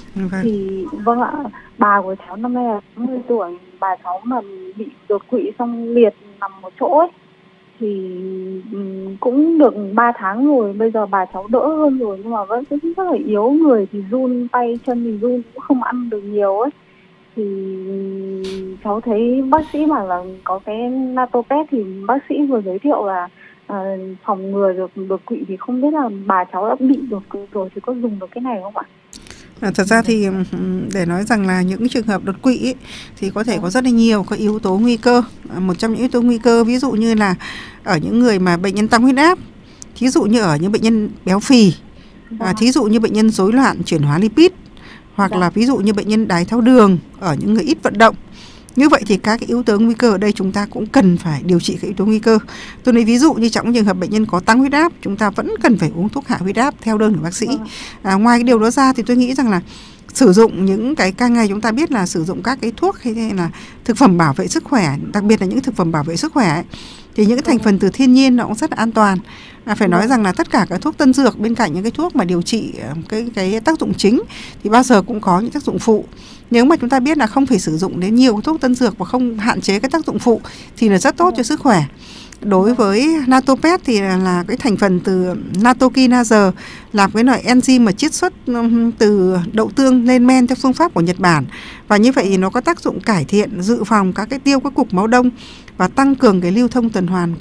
Vâng. Thì vâng ạ, bà của cháu năm nay là 60 tuổi, bà cháu mà bị đột quỵ xong liệt nằm một chỗ ấy thì cũng được 3 tháng rồi, bây giờ bà cháu đỡ hơn rồi nhưng mà vẫn rất là yếu, người thì run, tay chân thì run, cũng không ăn được nhiều ấy. Thì cháu thấy bác sĩ bảo là có cái Natopet thì bác sĩ vừa giới thiệu là phòng ngừa được đột quỵ, thì không biết là bà cháu đã bị đột quỵ rồi thì có dùng được cái này không ạ? Thật ra thì để nói rằng là những trường hợp đột quỵ ấy, thì có thể có rất là nhiều các yếu tố nguy cơ. Một trong những yếu tố nguy cơ ví dụ như là ở những người mà bệnh nhân tăng huyết áp, thí dụ như ở những bệnh nhân béo phì, thí dụ như bệnh nhân rối loạn chuyển hóa lipid, hoặc là ví dụ như bệnh nhân đái tháo đường ở những người ít vận động. Như vậy thì các cái yếu tố nguy cơ ở đây chúng ta cũng cần phải điều trị các yếu tố nguy cơ. Tôi lấy ví dụ như trong trường hợp bệnh nhân có tăng huyết áp, chúng ta vẫn cần phải uống thuốc hạ huyết áp theo đơn của bác sĩ. Ngoài cái điều đó ra thì tôi nghĩ rằng là sử dụng những cái càng ngày chúng ta biết là sử dụng các cái thuốc hay là thực phẩm bảo vệ sức khỏe, đặc biệt là những thực phẩm bảo vệ sức khỏe ấy, thì những cái thành phần từ thiên nhiên nó cũng rất là an toàn. Phải nói rằng là tất cả các thuốc tân dược bên cạnh những cái thuốc mà điều trị cái tác dụng chính thì bao giờ cũng có những tác dụng phụ. Nếu mà chúng ta biết là không phải sử dụng đến nhiều thuốc tân dược và không hạn chế cái tác dụng phụ thì là rất tốt cho sức khỏe. Đối với Natopet thì là cái thành phần từ nattokinase, là cái loại enzyme mà chiết xuất từ đậu tương lên men theo phương pháp của Nhật Bản. Và như vậy thì nó có tác dụng cải thiện, dự phòng các cái tiêu các cục máu đông và tăng cường cái lưu thông tuần hoàn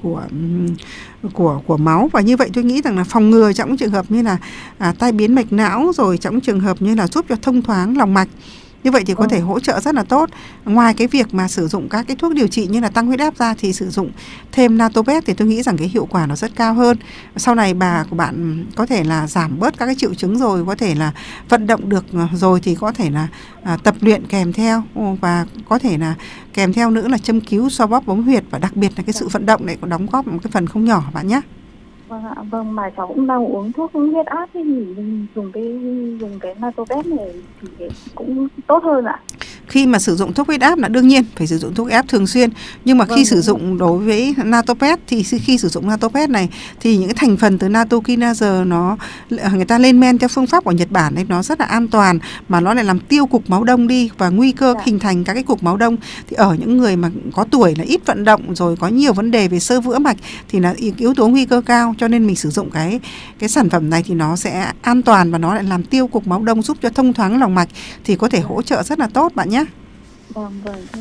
của máu. Và như vậy tôi nghĩ rằng là phòng ngừa trong trường hợp như là tai biến mạch não, rồi trong trường hợp như là giúp cho thông thoáng lòng mạch. Như vậy thì có thể hỗ trợ rất là tốt. Ngoài cái việc mà sử dụng các cái thuốc điều trị như là tăng huyết áp ra thì sử dụng thêm Natopet thì tôi nghĩ rằng cái hiệu quả nó rất cao hơn. Sau này bà của bạn có thể là giảm bớt các cái triệu chứng rồi, có thể là vận động được rồi thì có thể là tập luyện kèm theo, và có thể là kèm theo nữa là châm cứu, xoa bóp bấm huyệt, và đặc biệt là cái sự vận động này có đóng góp một cái phần không nhỏ bạn nhé. Vâng ạ, vâng, mà cháu cũng đang uống thuốc huyết áp thì dùng cái Natopet này thì cũng tốt hơn ạ. Khi mà sử dụng thuốc huyết áp là đương nhiên phải sử dụng thuốc huyết áp thường xuyên, nhưng mà khi sử dụng đối với Natopet thì khi sử dụng Natopet này thì những cái thành phần từ nattokinase người ta lên men theo phương pháp của Nhật Bản ấy, nó rất là an toàn, mà nó lại làm tiêu cục máu đông đi, và nguy cơ hình thành các cái cục máu đông thì ở những người mà có tuổi là ít vận động rồi có nhiều vấn đề về xơ vữa mạch thì là yếu tố nguy cơ cao. Cho nên mình sử dụng cái sản phẩm này thì nó sẽ an toàn và nó lại làm tiêu cục máu đông, giúp cho thông thoáng lòng mạch thì có thể hỗ trợ rất là tốt bạn nhé. Vâng,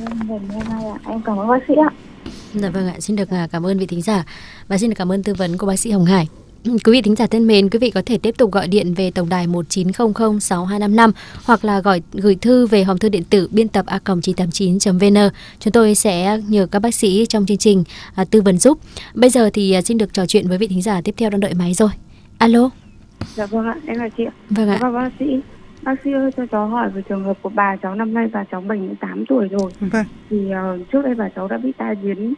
em cảm ơn bác sĩ ạ. Dạ vâng ạ, xin được cảm ơn vị thính giả và xin được cảm ơn tư vấn của bác sĩ Hồng Hải. Quý vị thính giả thân mến, quý vị có thể tiếp tục gọi điện về tổng đài 1900 6255 hoặc là gửi thư về hòm thư điện tử biên tập a@989.vn. Chúng tôi sẽ nhờ các bác sĩ trong chương trình tư vấn giúp. Bây giờ thì xin được trò chuyện với vị thính giả tiếp theo đang đợi máy rồi. Alo. Dạ vâng ạ, em là chị ạ. Vâng ạ. Và bác sĩ ơi, cho cháu hỏi về trường hợp của bà cháu. Năm nay bà cháu 78 tuổi rồi. Vâng. Thì trước đây bà cháu đã bị tai biến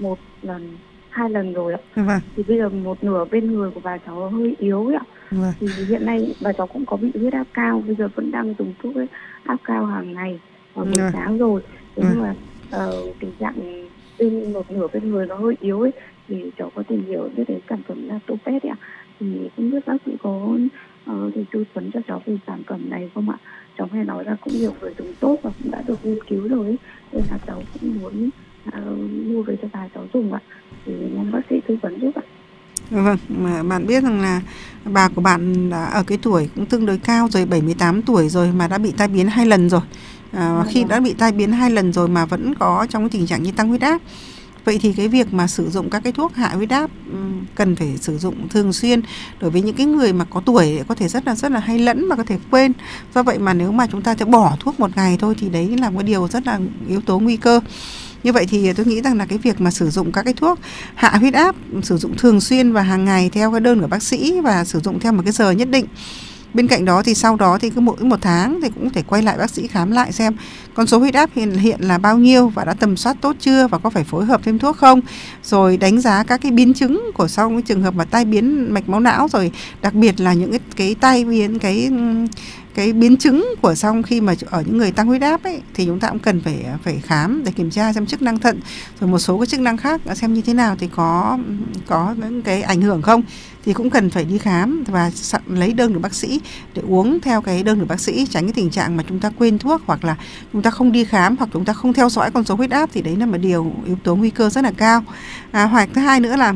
2 lần rồi ạ. Vâng. Thì bây giờ một nửa bên người của bà cháu hơi yếu ấy ạ. Vâng. Thì hiện nay bà cháu cũng có bị huyết áp cao, bây giờ vẫn đang dùng thuốc áp cao hàng ngày vào buổi sáng rồi. Thế nhưng mà tình trạng một nửa bên người nó hơi yếu ấy, thì cháu có tìm hiểu biết đến sản phẩm Natopet ạ. Thì không biết bác sĩ có thì tư vấn cho cháu về sản phẩm này không ạ? Cháu nghe nói là cũng nhiều người dùng tốt và cũng đã được nghiên cứu rồi ấy. Nên là cháu cũng muốn mua về cho bà cháu dùng ạ. Thì mong bác sĩ tư vấn giúp ạ. Vâng, mà bạn biết rằng là bà của bạn đã ở cái tuổi cũng tương đối cao rồi, 78 tuổi rồi mà đã bị tai biến 2 lần rồi. Khi đã bị tai biến 2 lần rồi mà vẫn có trong cái tình trạng như tăng huyết áp. Vậy thì cái việc mà sử dụng các cái thuốc hạ huyết áp cần phải sử dụng thường xuyên. Đối với những cái người mà có tuổi có thể rất là hay lẫn mà có thể quên. Do vậy mà nếu mà chúng ta sẽ bỏ thuốc một ngày thôi thì đấy là một điều rất là yếu tố nguy cơ. Như vậy thì tôi nghĩ rằng là cái việc mà sử dụng các cái thuốc hạ huyết áp, sử dụng thường xuyên và hàng ngày theo cái đơn của bác sĩ và sử dụng theo một cái giờ nhất định. Bên cạnh đó thì sau đó thì cứ mỗi 1 tháng thì cũng phải quay lại bác sĩ khám lại xem con số huyết áp hiện là bao nhiêu và đã tầm soát tốt chưa và có phải phối hợp thêm thuốc không. Rồi đánh giá các cái biến chứng của sau cái trường hợp mà tai biến mạch máu não, rồi đặc biệt là những cái tai biến cái biến chứng của sau khi mà ở những người tăng huyết áp ấy, thì chúng ta cũng cần phải khám để kiểm tra xem chức năng thận rồi một số cái chức năng khác xem như thế nào, thì có những cái ảnh hưởng không, thì cũng cần phải đi khám và lấy đơn của bác sĩ để uống theo cái đơn của bác sĩ, tránh cái tình trạng mà chúng ta quên thuốc hoặc là chúng ta không đi khám hoặc chúng ta không theo dõi con số huyết áp, thì đấy là một yếu tố nguy cơ rất là cao. Hoặc thứ hai nữa là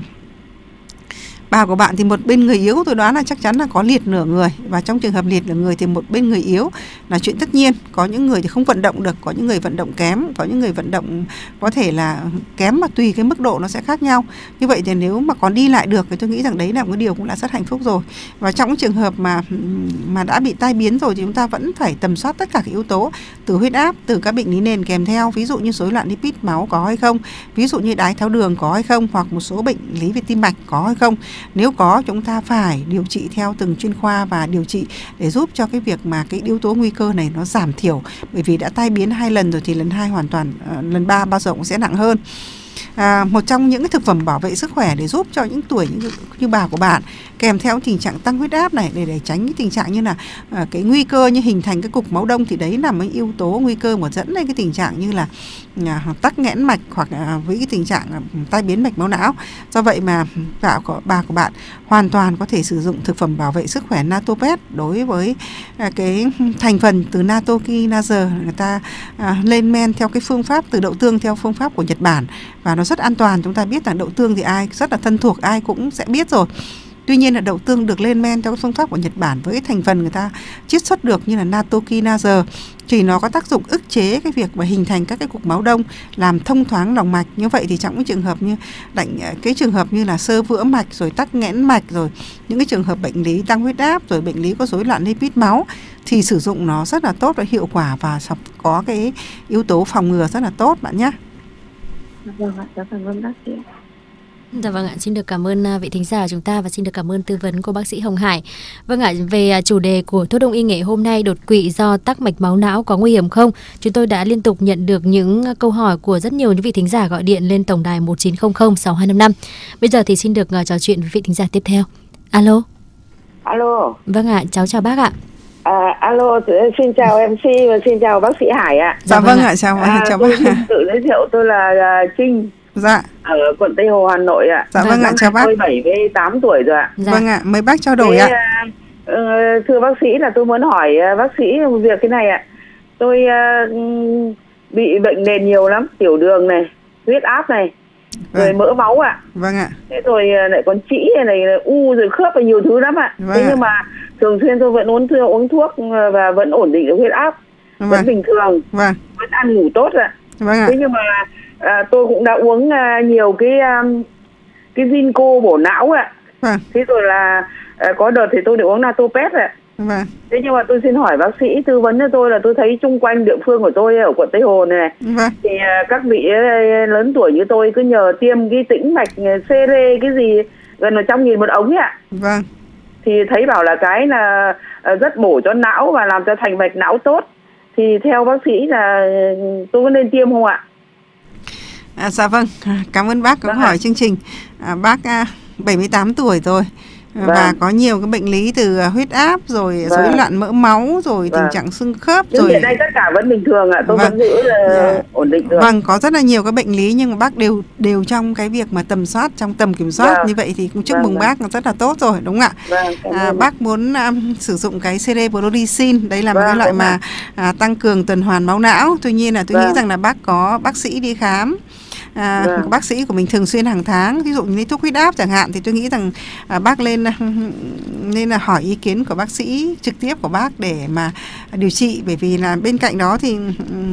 bà của bạn thì một bên người yếu, tôi đoán là chắc chắn là có liệt nửa người, và trong trường hợp liệt nửa người thì một bên người yếu là chuyện tất nhiên. Có những người thì không vận động được, có những người vận động kém, có những người vận động có thể là kém mà tùy cái mức độ nó sẽ khác nhau. Như vậy thì nếu mà còn đi lại được thì tôi nghĩ rằng đấy là một cái điều cũng là rất hạnh phúc rồi. Và trong trường hợp mà đã bị tai biến rồi thì chúng ta vẫn phải tầm soát tất cả các yếu tố, từ huyết áp, từ các bệnh lý nền kèm theo, ví dụ như rối loạn lipid máu có hay không, ví dụ như đái tháo đường có hay không, hoặc một số bệnh lý về tim mạch có hay không. Nếu có, chúng ta phải điều trị theo từng chuyên khoa và điều trị để giúp cho cái việc mà cái yếu tố nguy cơ này nó giảm thiểu. Bởi vì đã tai biến 2 lần rồi thì lần 2 hoàn toàn, lần 3 bao giờ cũng sẽ nặng hơn. Một trong những cái thực phẩm bảo vệ sức khỏe để giúp cho những tuổi như bà của bạn kèm theo tình trạng tăng huyết áp này, để tránh cái tình trạng như là cái nguy cơ như hình thành cái cục máu đông, thì đấy là mấy yếu tố nguy cơ mà dẫn đến cái tình trạng như là tắc nghẽn mạch hoặc với cái tình trạng tai biến mạch máu não. Do vậy mà bà của bạn hoàn toàn có thể sử dụng thực phẩm bảo vệ sức khỏe Natopet đối với cái thành phần từ Nattokinase. Người ta lên men theo cái phương pháp từ đậu tương theo phương pháp của Nhật Bản, và nó rất an toàn. Chúng ta biết rằng đậu tương thì ai rất là thân thuộc, ai cũng sẽ biết rồi. Tuy nhiên là đậu tương được lên men theo phương pháp của Nhật Bản với cái thành phần người ta chiết xuất được như là Nattokinase, thì nó có tác dụng ức chế cái việc mà hình thành các cái cục máu đông, làm thông thoáng lòng mạch. Như vậy thì trong cái trường hợp như là xơ vữa mạch, rồi tắc nghẽn mạch, rồi những cái trường hợp bệnh lý tăng huyết áp, rồi bệnh lý có rối loạn lipid máu, thì sử dụng nó rất là tốt và hiệu quả, và có cái yếu tố phòng ngừa rất là tốt bạn nhé. Vâng ạ, cảm ơn bác sĩ. Dạ vâng ạ, xin được cảm ơn vị thính giả của chúng ta và xin được cảm ơn tư vấn của bác sĩ Hồng Hải. Vâng ạ, về chủ đề của Thuốc Đông y nghệ hôm nay, đột quỵ do tắc mạch máu não có nguy hiểm không? Chúng tôi đã liên tục nhận được những câu hỏi của rất nhiều những vị thính giả gọi điện lên tổng đài 1900 6255. Bây giờ thì xin được trò chuyện với vị thính giả tiếp theo. Alo. Alo. Vâng ạ, cháu chào bác ạ. Alo, xin chào MC và xin chào bác sĩ Hải ạ. Dạ vâng ạ, chào bác. Tôi tự giới thiệu, tôi là Trinh. Dạ. Ở quận Tây Hồ, Hà Nội ạ. Dạ vâng ạ, chào bác. Tôi 78 tuổi rồi ạ. Dạ. Vâng ạ, mời bác trao đổi ạ. Thưa bác sĩ, là tôi muốn hỏi bác sĩ một việc thế này ạ. Tôi bị bệnh nền nhiều lắm, tiểu đường này, huyết áp này, rồi mỡ máu ạ. Vâng ạ. Thế rồi lại còn trĩ này, u rồi khớp và nhiều thứ lắm ạ. Vâng. Thế nhưng mà thường xuyên tôi vẫn uống thuốc và vẫn ổn định được huyết áp, vẫn bình thường, vẫn ăn ngủ tốt ạ. Vâng ạ. Thế nhưng mà tôi cũng đã uống nhiều cái Zinco bổ não ạ. Vâng. Thế rồi là có đợt thì tôi được uống Natopet ạ. Vâng. Thế nhưng mà tôi xin hỏi bác sĩ tư vấn cho tôi là tôi thấy chung quanh địa phương của tôi ở quận Tây Hồ này, vâng, thì các vị lớn tuổi như tôi cứ nhờ tiêm cái tĩnh mạch sere cái gì gần 100.000 một ống ấy ạ. Vâng. Thì thấy bảo là cái là rất bổ cho não và làm cho thành mạch não tốt. Thì theo bác sĩ là tôi có nên tiêm không ạ? Dạ vâng, cảm ơn bác có hỏi chương trình. Bác 78 tuổi rồi. Và có nhiều cái bệnh lý từ huyết áp, rồi rối loạn mỡ máu, rồi tình trạng xương khớp. Nhưng rồi hiện nay tất cả vẫn bình thường ạ, tôi vẫn giữ ổn định được. Vâng, có rất là nhiều các bệnh lý nhưng mà bác đều trong cái việc mà tầm soát, trong tầm kiểm soát. Như vậy thì cũng chúc mừng bác, nó rất là tốt rồi, đúng không ạ? Bác muốn sử dụng cái cerebrolysin, đây là một cái loại mà tăng cường tuần hoàn máu não. Tuy nhiên là tôi nghĩ rằng là bác có bác sĩ đi khám. Bác sĩ của mình thường xuyên hàng tháng, ví dụ như thuốc huyết áp chẳng hạn, thì tôi nghĩ rằng bác nên là hỏi ý kiến của bác sĩ trực tiếp của bác để mà điều trị. Bởi vì là bên cạnh đó thì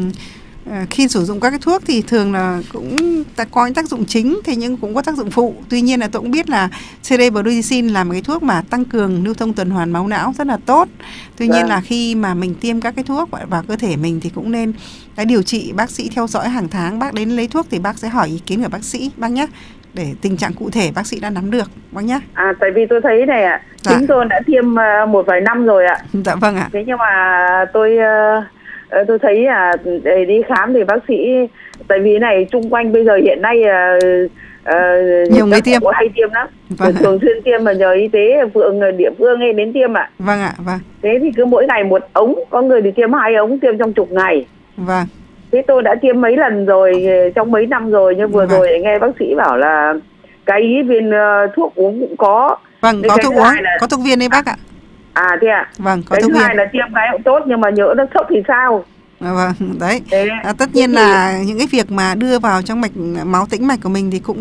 khi sử dụng các cái thuốc thì thường là cũng có những tác dụng chính, thế nhưng cũng có tác dụng phụ. Tuy nhiên là tôi cũng biết là cerebrolysin là một cái thuốc mà tăng cường lưu thông tuần hoàn máu não rất là tốt. Tuy nhiên là khi mà mình tiêm các cái thuốc vào cơ thể mình thì cũng nên điều trị, bác sĩ theo dõi hàng tháng. Bác đến lấy thuốc thì bác sẽ hỏi ý kiến của bác sĩ, bác nhé, để tình trạng cụ thể bác sĩ đã nắm được, bác nhé. Tại vì tôi thấy này ạ, chính tôi đã tiêm một vài năm rồi ạ. Dạ vâng ạ. Thế nhưng mà tôi thấy đi khám thì bác sĩ, tại vì này chung quanh bây giờ hiện nay nhiều người tiêm hay tiêm lắm, vâng thường xuyên tiêm mà nhờ y tế phường địa phương ấy đến tiêm ạ. Vâng ạ, vâng. Thế thì cứ mỗi ngày một ống, có người thì tiêm 2 ống, tiêm trong chục ngày. Vâng. Thế tôi đã tiêm mấy lần rồi, trong mấy năm rồi, nhưng vừa rồi nghe bác sĩ bảo là cái viên thuốc uống cũng có. Vâng, có thuốc uống, có thuốc viên đấy bác ạ. À thế ạ? Vâng, có cái thuốc viên. Thứ hai là tiêm cái cũng tốt, nhưng mà nhỡ nó sốc thì sao? Vâng, đấy. Tất nhiên là những cái việc mà đưa vào trong mạch máu tĩnh mạch của mình thì cũng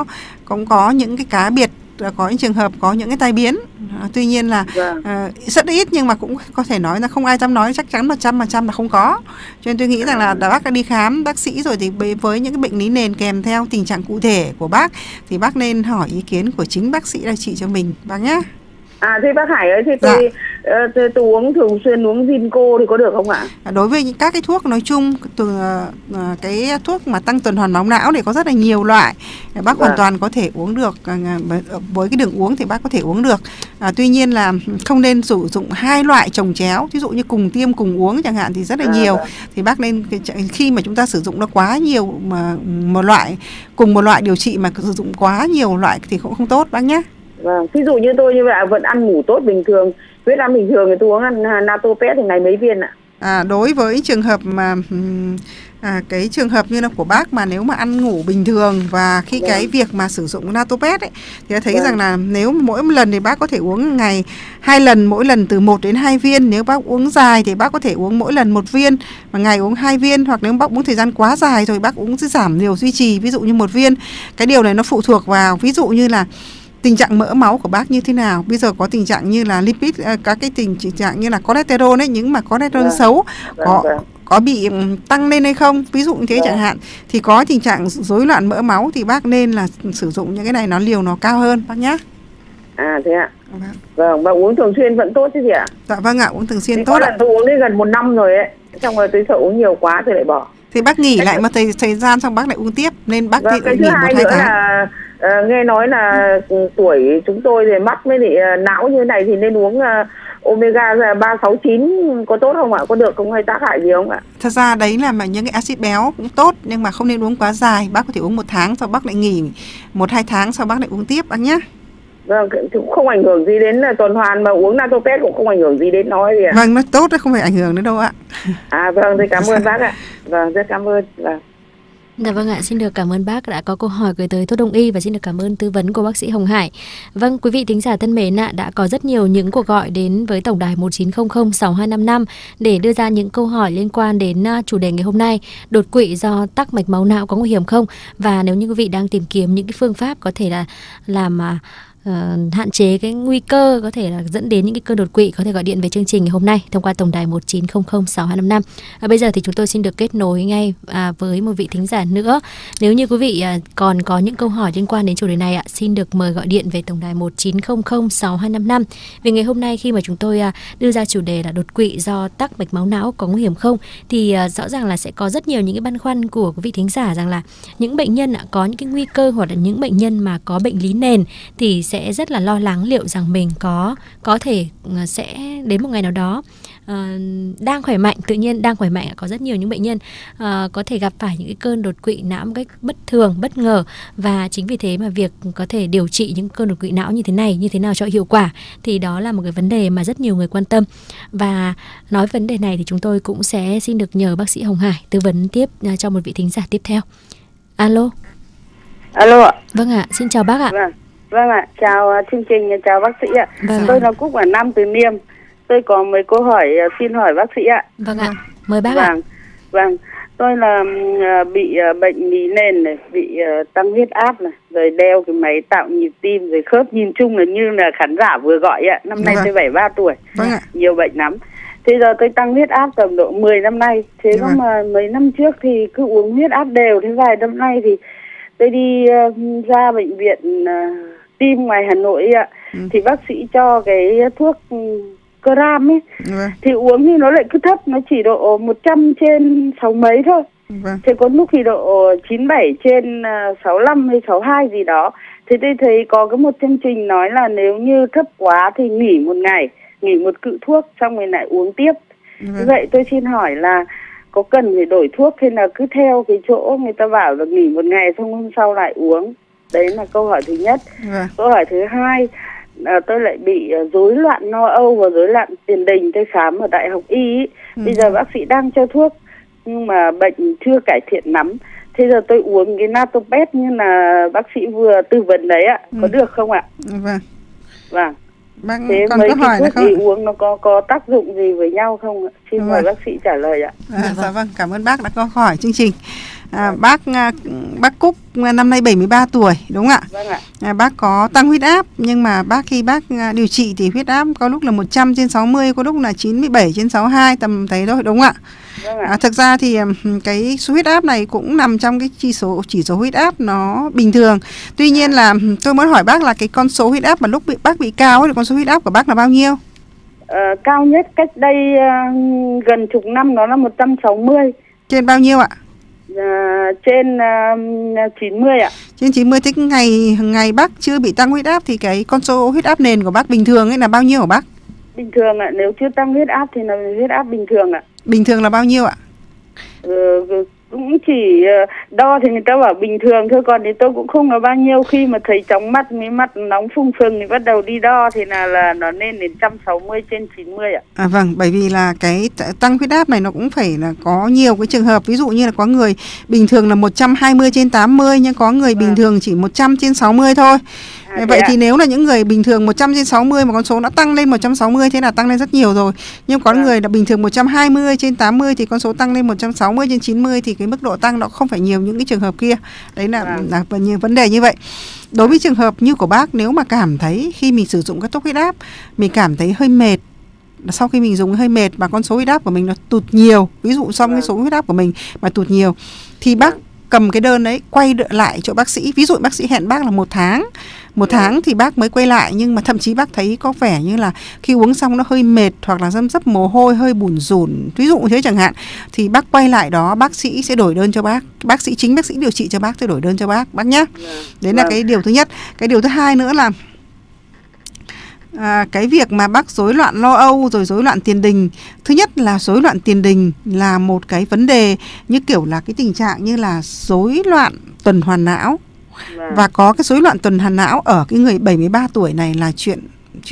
có những cái cá biệt, có những trường hợp có những cái tai biến. Tuy nhiên là rất ít, nhưng mà cũng có thể nói là không ai dám nói chắc chắn 100% là không có. Cho nên tôi nghĩ rằng là bác đã đi khám bác sĩ rồi thì với những cái bệnh lý nền kèm theo tình trạng cụ thể của bác thì bác nên hỏi ý kiến của chính bác sĩ điều trị cho mình bác nhé. À thế bác Hải ơi, thế tôi uống thường xuyên uống Zinco thì có được không ạ? Đối với các cái thuốc nói chung, từ cái thuốc mà tăng tuần hoàn máu não thì có rất là nhiều loại. Bác hoàn toàn có thể uống được, với cái đường uống thì bác có thể uống được. Tuy nhiên là không nên sử dụng 2 loại chồng chéo, ví dụ như cùng tiêm cùng uống chẳng hạn thì rất là nhiều. Thì bác nên khi mà chúng ta sử dụng nó quá nhiều mà cùng một loại điều trị mà sử dụng quá nhiều loại thì cũng không tốt bác nhé. Vâng, ví dụ như tôi như vậy vẫn ăn ngủ tốt bình thường, huyết áp bình thường thì tôi uống Natopet thì ngày mấy viên ạ? Đối với trường hợp mà cái trường hợp như là của bác mà nếu mà ăn ngủ bình thường và khi cái việc mà sử dụng Natopet ấy thì thấy rằng là nếu mỗi một lần thì bác có thể uống ngày 2 lần, mỗi lần từ 1 đến 2 viên. Nếu bác uống dài thì bác có thể uống mỗi lần 1 viên và ngày uống 2 viên, hoặc nếu bác uống thời gian quá dài rồi bác uống giảm liều duy trì, ví dụ như 1 viên. Cái điều này nó phụ thuộc vào ví dụ như là tình trạng mỡ máu của bác như thế nào. Bây giờ có tình trạng như là lipid, các cái tình trạng như là cholesterol ấy, những mà cholesterol xấu có bị tăng lên hay không, ví dụ như thế chẳng hạn. Thì có tình trạng rối loạn mỡ máu thì bác nên là sử dụng những cái này, nó liều nó cao hơn bác nhé. À thế ạ. Vâng, và uống thường xuyên vẫn tốt chứ gì ạ? Dạ vâng ạ, uống thường xuyên tốt ạ. Có lần tôi uống đến gần 1 năm rồi ấy, xong rồi tôi sợ uống nhiều quá tôi lại bỏ. Thì bác nghỉ lại một thời gian xong bác lại uống tiếp, nên bác cái nghỉ 1-2 tháng. Là nghe nói là tuổi chúng tôi thì mắt với não như này thì nên uống omega 369 có tốt không ạ? Có được không hay tác hại gì không ạ? Thật ra đấy là mà những cái axit béo cũng tốt, nhưng mà không nên uống quá dài. Bác có thể uống 1 tháng sau bác lại nghỉ 1-2 tháng sau bác lại uống tiếp bác nhé. Vâng, cũng không ảnh hưởng gì đến tuần hoàn, mà uống Natopet cũng không ảnh hưởng gì đến nó gì ạ? Vâng, nó tốt đấy, không phải ảnh hưởng đến đâu ạ. Vâng, thì cảm ơn bác ạ. Vâng, rất cảm ơn. Vâng. Dạ vâng ạ, xin được cảm ơn bác đã có câu hỏi gửi tới Thuốc Đông Y và xin được cảm ơn tư vấn của bác sĩ Hồng Hải. Vâng, quý vị thính giả thân mến ạ, đã có rất nhiều những cuộc gọi đến với tổng đài 1900 6255 để đưa ra những câu hỏi liên quan đến chủ đề ngày hôm nay, đột quỵ do tắc mạch máu não có nguy hiểm không? Và nếu như quý vị đang tìm kiếm những cái phương pháp có thể là làm hạn chế cái nguy cơ có thể là dẫn đến những cái cơn đột quỵ, có thể gọi điện về chương trình ngày hôm nay thông qua tổng đài 1900 6255. Bây giờ thì chúng tôi xin được kết nối ngay với một vị thính giả nữa. Nếu như quý vị còn có những câu hỏi liên quan đến chủ đề này xin được mời gọi điện về tổng đài 1900 6255. Vì ngày hôm nay khi mà chúng tôi đưa ra chủ đề là đột quỵ do tắc mạch máu não có nguy hiểm không, thì rõ ràng là sẽ có rất nhiều những cái băn khoăn của quý vị thính giả rằng là những bệnh nhân có những cái nguy cơ, hoặc là những bệnh nhân mà có bệnh lý nền thì sẽ rất là lo lắng liệu rằng mình có thể sẽ đến một ngày nào đó đang khỏe mạnh, tự nhiên đang khỏe mạnh. Có rất nhiều những bệnh nhân có thể gặp phải những cái cơn đột quỵ não một cách bất thường, bất ngờ, và chính vì thế mà việc có thể điều trị những cơn đột quỵ não như thế này, như thế nào cho hiệu quả, thì đó là một cái vấn đề mà rất nhiều người quan tâm. Và nói vấn đề này thì chúng tôi cũng sẽ xin được nhờ bác sĩ Hồng Hải tư vấn tiếp cho một vị thính giả tiếp theo. Alo. Alo ạ. Vâng ạ, xin chào bác ạ. Vâng ạ, chào chương trình, chào bác sĩ ạ. Vâng, tôi là Cúc ở Nam Từ Liêm. Tôi có mấy câu hỏi xin hỏi bác sĩ ạ. Vâng ạ, mời bác ạ. Vâng, tôi là bị bệnh lý nền này, bị tăng huyết áp này, rồi đeo cái máy tạo nhịp tim, rồi khớp, nhìn chung là như là khán giả vừa gọi ạ. Năm nay tôi 73 tuổi, nhiều bệnh lắm. Thế giờ tôi tăng huyết áp tầm độ 10 năm nay. Thế mà mấy năm trước thì cứ uống huyết áp đều. Thế vài năm nay thì tôi đi ra bệnh viện tim ngoài Hà Nội ạ. Thì bác sĩ cho cái thuốc Cram ấy. Thì uống thì nó lại cứ thấp, nó chỉ độ 100 trên 6 mấy thôi. Thế có lúc thì độ 97 trên 65 hay 62 gì đó. Thế tôi thấy có cái một chương trình nói là nếu như thấp quá thì nghỉ một ngày, nghỉ một cự thuốc xong rồi lại uống tiếp. Vậy tôi xin hỏi là có cần phải đổi thuốc hay là cứ theo cái chỗ người ta bảo là nghỉ một ngày xong hôm sau lại uống? Đấy là câu hỏi thứ nhất. Câu hỏi thứ hai, tôi lại bị rối loạn lo âu và rối loạn tiền đình. Tôi khám ở Đại học Y ấy. Bây giờ bác sĩ đang cho thuốc nhưng mà bệnh chưa cải thiện lắm. Thế giờ tôi uống cái Natopet như là bác sĩ vừa tư vấn đấy ạ, có được không ạ? Vâng. Thế mấy cái thuốc gì uống nó có tác dụng gì với nhau không ạ? Xin mời bác sĩ trả lời ạ. Dạ vâng, cảm ơn bác đã có hỏi chương trình. Bác Cúc năm nay 73 tuổi đúng không ạ? Vâng ạ. Bác có tăng huyết áp nhưng mà khi bác điều trị thì huyết áp có lúc là 100/60, có lúc là 97/62, tầm thế thôi đúng không ạ? Vâng ạ. Thực ra thì cái số huyết áp này cũng nằm trong cái chỉ số huyết áp nó bình thường. Tuy nhiên là tôi muốn hỏi bác là cái con số huyết áp mà lúc bác bị cao ấy, con số huyết áp của bác là bao nhiêu? Cao nhất cách đây gần chục năm nó là 160. Trên bao nhiêu ạ? Trên 90 ạ. Trên 90. Thế ngày bác chưa bị tăng huyết áp thì cái con số huyết áp nền của bác bình thường ấy là bao nhiêu hả bác? Bình thường ạ, nếu chưa tăng huyết áp thì là huyết áp bình thường ạ. Bình thường là bao nhiêu ạ? Cũng chỉ đo thì người ta bảo bình thường thôi, còn thì tôi cũng không nói bao nhiêu. Khi mà thấy chóng mặt, mấy mặt nóng phùng phừng thì bắt đầu đi đo thì là nó lên đến 160/90 ạ. Vâng, bởi vì là cái tăng huyết áp này nó cũng phải là có nhiều cái trường hợp, ví dụ như là có người bình thường là 120/80 nhưng có người bình thường chỉ 100/60 thôi. Vậy thì nếu là những người bình thường 100/60 mà con số nó tăng lên 160 thế là tăng lên rất nhiều rồi. Nhưng có người là bình thường 120/80 thì con số tăng lên 160/90 thì cái mức độ tăng nó không phải nhiều những cái trường hợp kia. Đấy là vấn đề như vậy. Đối với trường hợp như của bác, nếu mà cảm thấy khi mình sử dụng các thuốc huyết áp mình cảm thấy hơi mệt, sau khi mình dùng hơi mệt mà con số huyết áp của mình nó tụt nhiều, ví dụ so với cái số huyết áp của mình mà tụt nhiều thì bác cầm cái đơn đấy quay lại chỗ bác sĩ. Ví dụ bác sĩ hẹn bác là 1 tháng thì bác mới quay lại, nhưng mà thậm chí bác thấy có vẻ như là khi uống xong nó hơi mệt hoặc là răm rắp mồ hôi, hơi bủn rủn, ví dụ như thế chẳng hạn, thì bác quay lại đó, bác sĩ sẽ đổi đơn cho bác. Chính bác sĩ điều trị cho bác sẽ đổi đơn cho bác nhé. Đấy là cái điều thứ nhất. Cái điều thứ hai nữa là cái việc mà bác rối loạn lo âu rồi rối loạn tiền đình. Thứ nhất là rối loạn tiền đình là một cái vấn đề như kiểu là cái tình trạng như là rối loạn tuần hoàn não. Và có cái rối loạn tuần hoàn não ở cái người 73 tuổi này là chuyện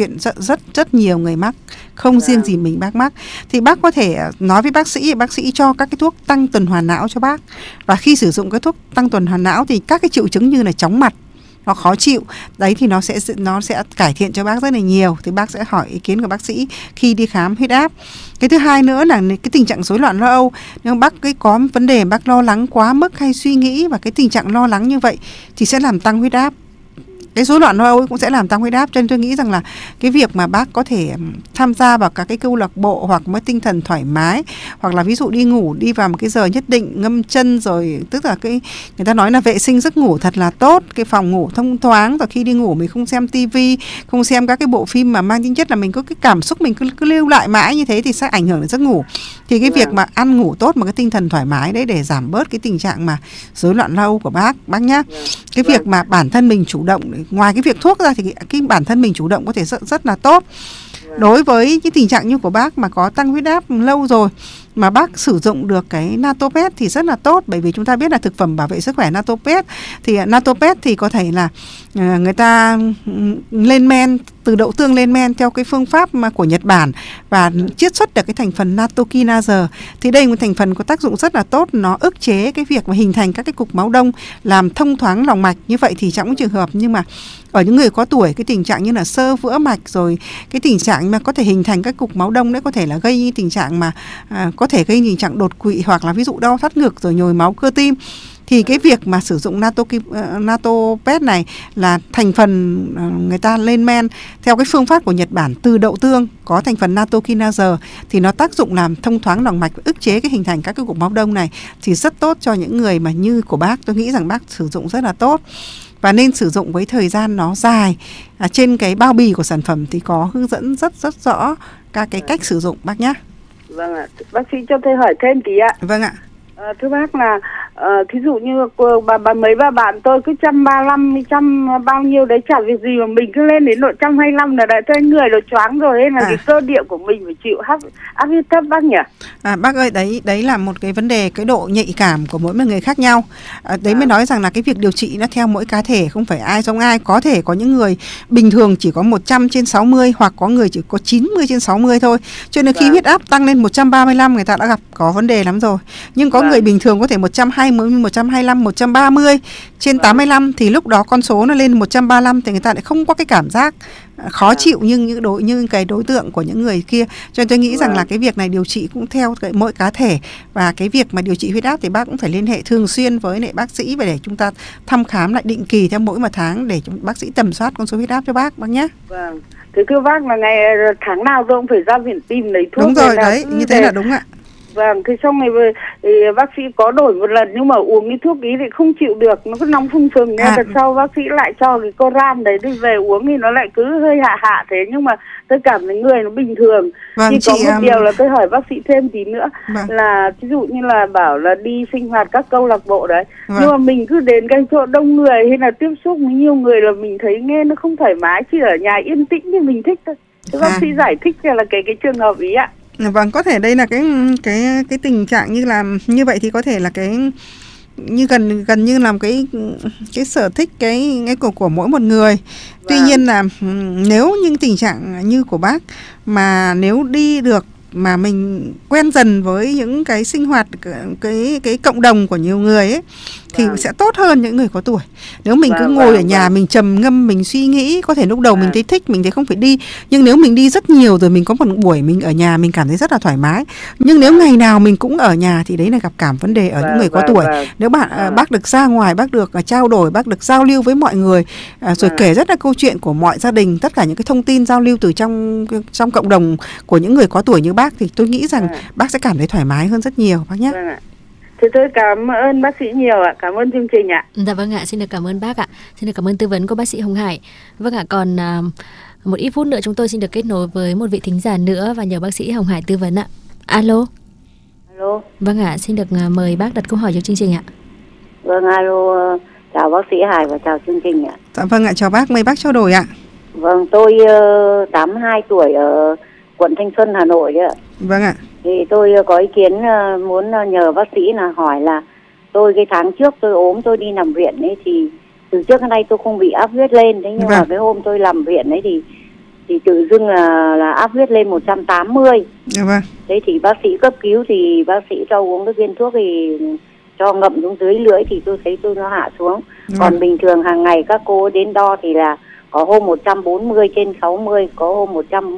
rất nhiều người mắc, không riêng gì mình bác mắc. Thì bác có thể nói với bác sĩ cho các cái thuốc tăng tuần hoàn não cho bác. Và khi sử dụng cái thuốc tăng tuần hoàn não thì các cái triệu chứng như là chóng mặt hoặc khó chịu đấy thì nó sẽ cải thiện cho bác rất là nhiều. Thì bác sẽ hỏi ý kiến của bác sĩ khi đi khám huyết áp. Cái thứ hai nữa là cái tình trạng rối loạn lo âu. Nếu bác có vấn đề bác lo lắng quá mức hay suy nghĩ, và cái tình trạng lo lắng như vậy thì sẽ làm tăng huyết áp. Cái rối loạn lo âu cũng sẽ làm tăng huyết áp. Cho nên tôi nghĩ rằng là cái việc mà bác có thể tham gia vào các cái câu lạc bộ hoặc với tinh thần thoải mái, hoặc là ví dụ đi ngủ đi vào một cái giờ nhất định, ngâm chân, rồi tức là cái người ta nói là vệ sinh giấc ngủ thật là tốt, cái phòng ngủ thông thoáng, rồi khi đi ngủ mình không xem tivi, không xem các cái bộ phim mà mang tính chất là mình có cái cảm xúc mình cứ lưu lại mãi như thế thì sẽ ảnh hưởng đến giấc ngủ. Thì cái việc mà ăn ngủ tốt mà cái tinh thần thoải mái đấy để giảm bớt cái tình trạng mà rối loạn lo âu của bác nhá. Cái việc mà bản thân mình chủ động, ngoài cái việc thuốc ra thì cái bản thân mình chủ động có thể rất là tốt. Đối với cái tình trạng như của bác mà có tăng huyết áp lâu rồi mà bác sử dụng được cái Natopet thì rất là tốt, bởi vì chúng ta biết là thực phẩm bảo vệ sức khỏe Natopet thì có thể là người ta lên men từ đậu tương lên men theo cái phương pháp mà của Nhật Bản và chiết xuất được cái thành phần nattokinase. Thì đây là một thành phần có tác dụng rất là tốt, nó ức chế cái việc mà hình thành các cái cục máu đông, làm thông thoáng lòng mạch. Như vậy thì trong trường hợp nhưng mà ở những người có tuổi, cái tình trạng như là xơ vữa mạch, rồi cái tình trạng mà có thể hình thành các cục máu đông đấy có thể là gây tình trạng mà có thể gây tình trạng đột quỵ, hoặc là ví dụ đau thắt ngực rồi nhồi máu cơ tim. Thì cái việc mà sử dụng Natopet này là thành phần người ta lên men theo cái phương pháp của Nhật Bản từ đậu tương có thành phần nattokinase, thì nó tác dụng làm thông thoáng lòng mạch, ức chế cái hình thành các cái cục máu đông này, thì rất tốt cho những người mà như của bác. Tôi nghĩ rằng bác sử dụng rất là tốt và nên sử dụng với thời gian nó dài. Trên cái bao bì của sản phẩm thì có hướng dẫn rất rõ các cái cách sử dụng bác nhé. Vâng ạ. Bác sĩ cho tôi hỏi thêm tí ạ. Vâng ạ. Thưa bác là thí dụ như mấy bà bạn tôi cứ 135, trăm bao nhiêu đấy chả việc gì mà mình cứ lên đến độ 125 là đã thấy người nó choáng rồi ấy, là cái cơ địa của mình phải chịu áp huyết thấp bác nhỉ? Bác ơi, đấy là một cái vấn đề, cái độ nhạy cảm của mỗi một người khác nhau. Đấy mới nói rằng là cái việc điều trị nó theo mỗi cá thể, không phải ai giống ai. Có thể có những người bình thường chỉ có 100/60 hoặc có người chỉ có 90/60 thôi. Cho nên khi huyết áp tăng lên 135 người ta đã gặp có vấn đề lắm rồi. Nhưng có người bình thường có thể 120, 125, 130/85 thì lúc đó con số nó lên 135 thì người ta lại không có cái cảm giác khó chịu như cái đối tượng của những người kia. Cho nên tôi nghĩ rằng là cái việc này điều trị cũng theo mỗi cá thể, và cái việc mà điều trị huyết áp thì bác cũng phải liên hệ thường xuyên với lại bác sĩ, và để chúng ta thăm khám lại định kỳ theo mỗi một tháng để bác sĩ tầm soát con số huyết áp cho bác nhé. Vâng. Thế thưa bác là tháng nào tôi cũng phải ra viện tim lấy thuốc. Đúng rồi, đấy, như thế là đúng ạ. Vâng, thì xong này thì bác sĩ có đổi một lần nhưng mà uống cái thuốc ý thì không chịu được, nó cứ nóng phung phừng. Đợt sau bác sĩ lại cho cái Coran đấy đi về uống thì nó lại cứ hơi hạ thế, nhưng mà tôi cảm thấy người nó bình thường. Thì có một điều là tôi hỏi bác sĩ thêm tí nữa là ví dụ như là bảo là đi sinh hoạt các câu lạc bộ đấy, nhưng mà mình cứ đến cái chỗ đông người hay là tiếp xúc với nhiều người là mình thấy nghe nó không thoải mái, chỉ ở nhà yên tĩnh thì mình thích thôi. Thế bác sĩ giải thích là cái trường hợp ý ạ. Vâng, có thể đây là cái tình trạng như vậy thì có thể là cái như gần như là cái sở thích cái của mỗi một người. Tuy nhiên là nếu những tình trạng như của bác mà nếu đi được mà mình quen dần với những cái sinh hoạt cái cộng đồng của nhiều người ấy thì sẽ tốt hơn những người có tuổi. Nếu mình cứ ngồi ở nhà mình trầm ngâm, mình suy nghĩ, có thể lúc đầu mình thấy thích, mình thấy không phải đi, nhưng nếu mình đi rất nhiều rồi mình có một buổi mình ở nhà mình cảm thấy rất là thoải mái. Nhưng nếu ngày nào mình cũng ở nhà thì đấy là gặp cảm vấn đề ở những người có tuổi. Nếu bác được ra ngoài, bác được trao đổi, bác được giao lưu với mọi người, rồi kể rất là câu chuyện của mọi gia đình, tất cả những cái thông tin giao lưu từ trong cộng đồng của những người có tuổi như bác, thì tôi nghĩ rằng bác sẽ cảm thấy thoải mái hơn rất nhiều bác nhé. Thế tôi cảm ơn bác sĩ nhiều ạ, cảm ơn chương trình ạ. Dạ vâng ạ, xin được cảm ơn bác ạ, xin được cảm ơn tư vấn của bác sĩ Hồng Hải. Vâng ạ, còn một ít phút nữa chúng tôi xin được kết nối với một vị thính giả nữa và nhờ bác sĩ Hồng Hải tư vấn ạ. Alo. Alo. Vâng ạ, xin được mời bác đặt câu hỏi cho chương trình ạ. Vâng, alo, chào bác sĩ Hải và chào chương trình ạ. Dạ vâng ạ, chào bác, mời bác trao đổi ạ. Vâng, tôi 82 tuổi ở quận Thanh Xuân, Hà Nội đấy ạ. Vâng ạ. Thì tôi có ý kiến muốn nhờ bác sĩ là hỏi là tôi cái tháng trước tôi ốm, tôi đi nằm viện ấy, thì từ trước đến nay tôi không bị áp huyết lên, thế nhưng mà cái hôm tôi nằm viện ấy thì tự dưng là áp huyết lên 180. Vâng. Thế thì bác sĩ cấp cứu thì bác sĩ cho uống cái viên thuốc thì cho ngậm xuống dưới lưỡi thì tôi thấy tôi nó hạ xuống. Còn bình thường hàng ngày các cô đến đo thì là có hôm 140/60, có hôm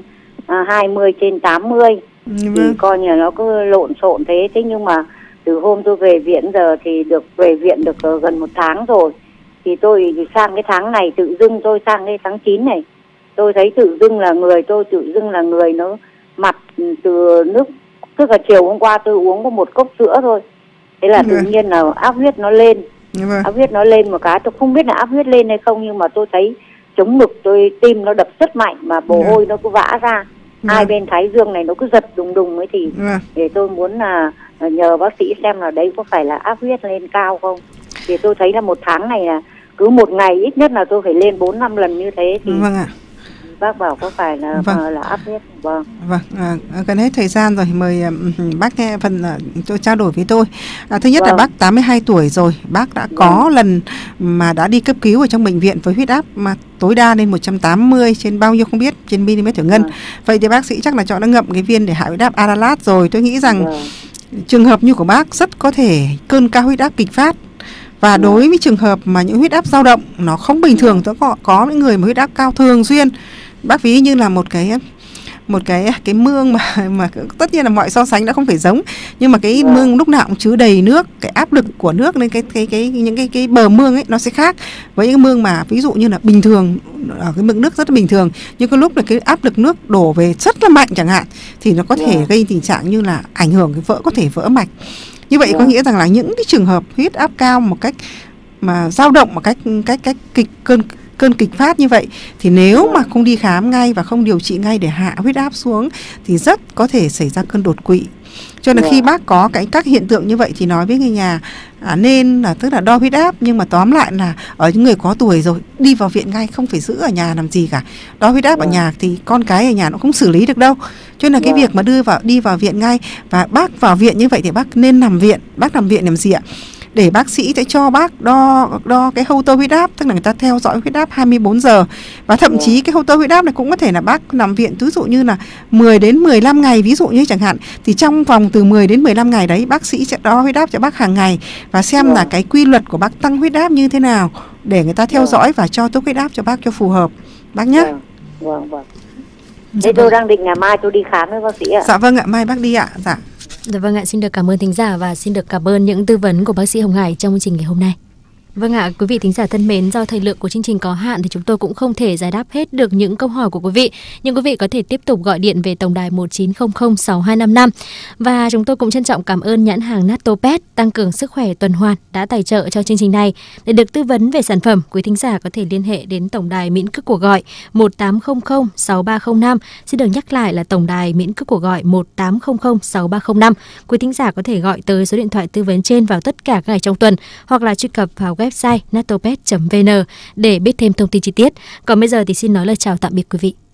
120/80. Thì coi như nó cứ lộn xộn thế. Thế nhưng mà từ hôm tôi về viện giờ thì về viện được gần 1 tháng rồi. Thì tôi sang cái tháng này tự dưng tôi sang cái tháng 9 này, tôi thấy tự dưng là người nó mặt từ nước, tức là chiều hôm qua tôi uống có 1 cốc sữa thôi. Thế là tự nhiên là áp huyết nó lên. Áp huyết nó lên một cái, tôi không biết là áp huyết lên hay không, nhưng mà tôi thấy chống ngực tôi tim nó đập rất mạnh mà mồ hôi nó cứ vã ra. Hai bên thái dương này nó cứ giật đùng đùng ấy, thì để tôi muốn là nhờ bác sĩ xem là đấy có phải là áp huyết lên cao không. Thì tôi thấy là 1 tháng này là cứ một ngày ít nhất là tôi phải lên 4-5 lần như thế thì bác bảo có phải là áp huyết. Vâng. Gần hết thời gian rồi, mời bác nghe phần tôi trao đổi với tôi. Thứ nhất là bác 82 tuổi rồi, bác đã có lần mà đã đi cấp cứu ở trong bệnh viện với huyết áp mà tối đa lên 180 trên bao nhiêu không biết, trên mm thủy ngân. Vậy thì bác sĩ chắc là cho nó ngậm cái viên để hạ huyết áp Adalat rồi. Tôi nghĩ rằng trường hợp như của bác rất có thể cơn cao huyết áp kịch phát. Và đối với trường hợp mà những huyết áp dao động nó không bình thường, có những người mà huyết áp cao thường xuyên, bác ví như là một cái mương mà tất nhiên là mọi so sánh đã không phải giống, nhưng mà cái mương lúc nào cũng chứa đầy nước, cái áp lực của nước lên những cái bờ mương ấy nó sẽ khác với những mương mà ví dụ như là bình thường, ở cái mực nước rất là bình thường, nhưng có lúc là cái áp lực nước đổ về rất là mạnh chẳng hạn, thì nó có thể gây tình trạng như là ảnh hưởng cái có thể vỡ mạch. Như vậy có nghĩa rằng là những cái trường hợp huyết áp cao một cách mà dao động một cách cơn kịch phát như vậy, thì nếu mà không đi khám ngay và không điều trị ngay để hạ huyết áp xuống thì rất có thể xảy ra cơn đột quỵ. Cho nên khi bác có các hiện tượng như vậy thì nói với người nhà nên là tức là đo huyết áp, nhưng mà tóm lại là ở những người có tuổi rồi đi vào viện ngay, không phải giữ ở nhà làm gì cả. Đo huyết áp ở nhà thì con cái ở nhà nó không xử lý được đâu. Cho nên là cái việc mà đi vào viện ngay, và bác vào viện như vậy thì bác nên nằm viện. Bác nằm viện làm gì ạ? Để bác sĩ sẽ cho bác đo cái Holter huyết áp, tức là người ta theo dõi huyết áp 24 giờ. Và thậm chí cái Holter huyết áp này cũng có thể là bác nằm viện ví dụ như là 10 đến 15 ngày, ví dụ như chẳng hạn. Thì trong vòng từ 10 đến 15 ngày đấy, bác sĩ sẽ đo huyết áp cho bác hàng ngày và xem là cái quy luật của bác tăng huyết áp như thế nào để người ta theo dõi và cho thuốc huyết áp cho bác cho phù hợp. Bác nhé. Vâng. Thế tôi đang định ngày mai tôi đi khám với bác sĩ ạ. Dạ vâng ạ, mai bác đi ạ. Dạ. Dạ vâng ạ, xin được cảm ơn thính giả và xin được cảm ơn những tư vấn của bác sĩ Hồng Hải trong chương trình ngày hôm nay. Vâng ạ, quý vị thính giả thân mến, do thời lượng của chương trình có hạn thì chúng tôi cũng không thể giải đáp hết được những câu hỏi của quý vị. Nhưng quý vị có thể tiếp tục gọi điện về tổng đài 1900 6255. Và chúng tôi cũng trân trọng cảm ơn nhãn hàng Natopet tăng cường sức khỏe tuần hoàn đã tài trợ cho chương trình này. Để được tư vấn về sản phẩm, quý thính giả có thể liên hệ đến tổng đài miễn cước cuộc gọi 1800 6305. Xin được nhắc lại là tổng đài miễn cước cuộc gọi 1800 6305. Quý thính giả có thể gọi tới số điện thoại tư vấn trên vào tất cả các ngày trong tuần, hoặc là truy cập vào website natopet.vn để biết thêm thông tin chi tiết. Còn bây giờ thì xin nói lời chào tạm biệt quý vị.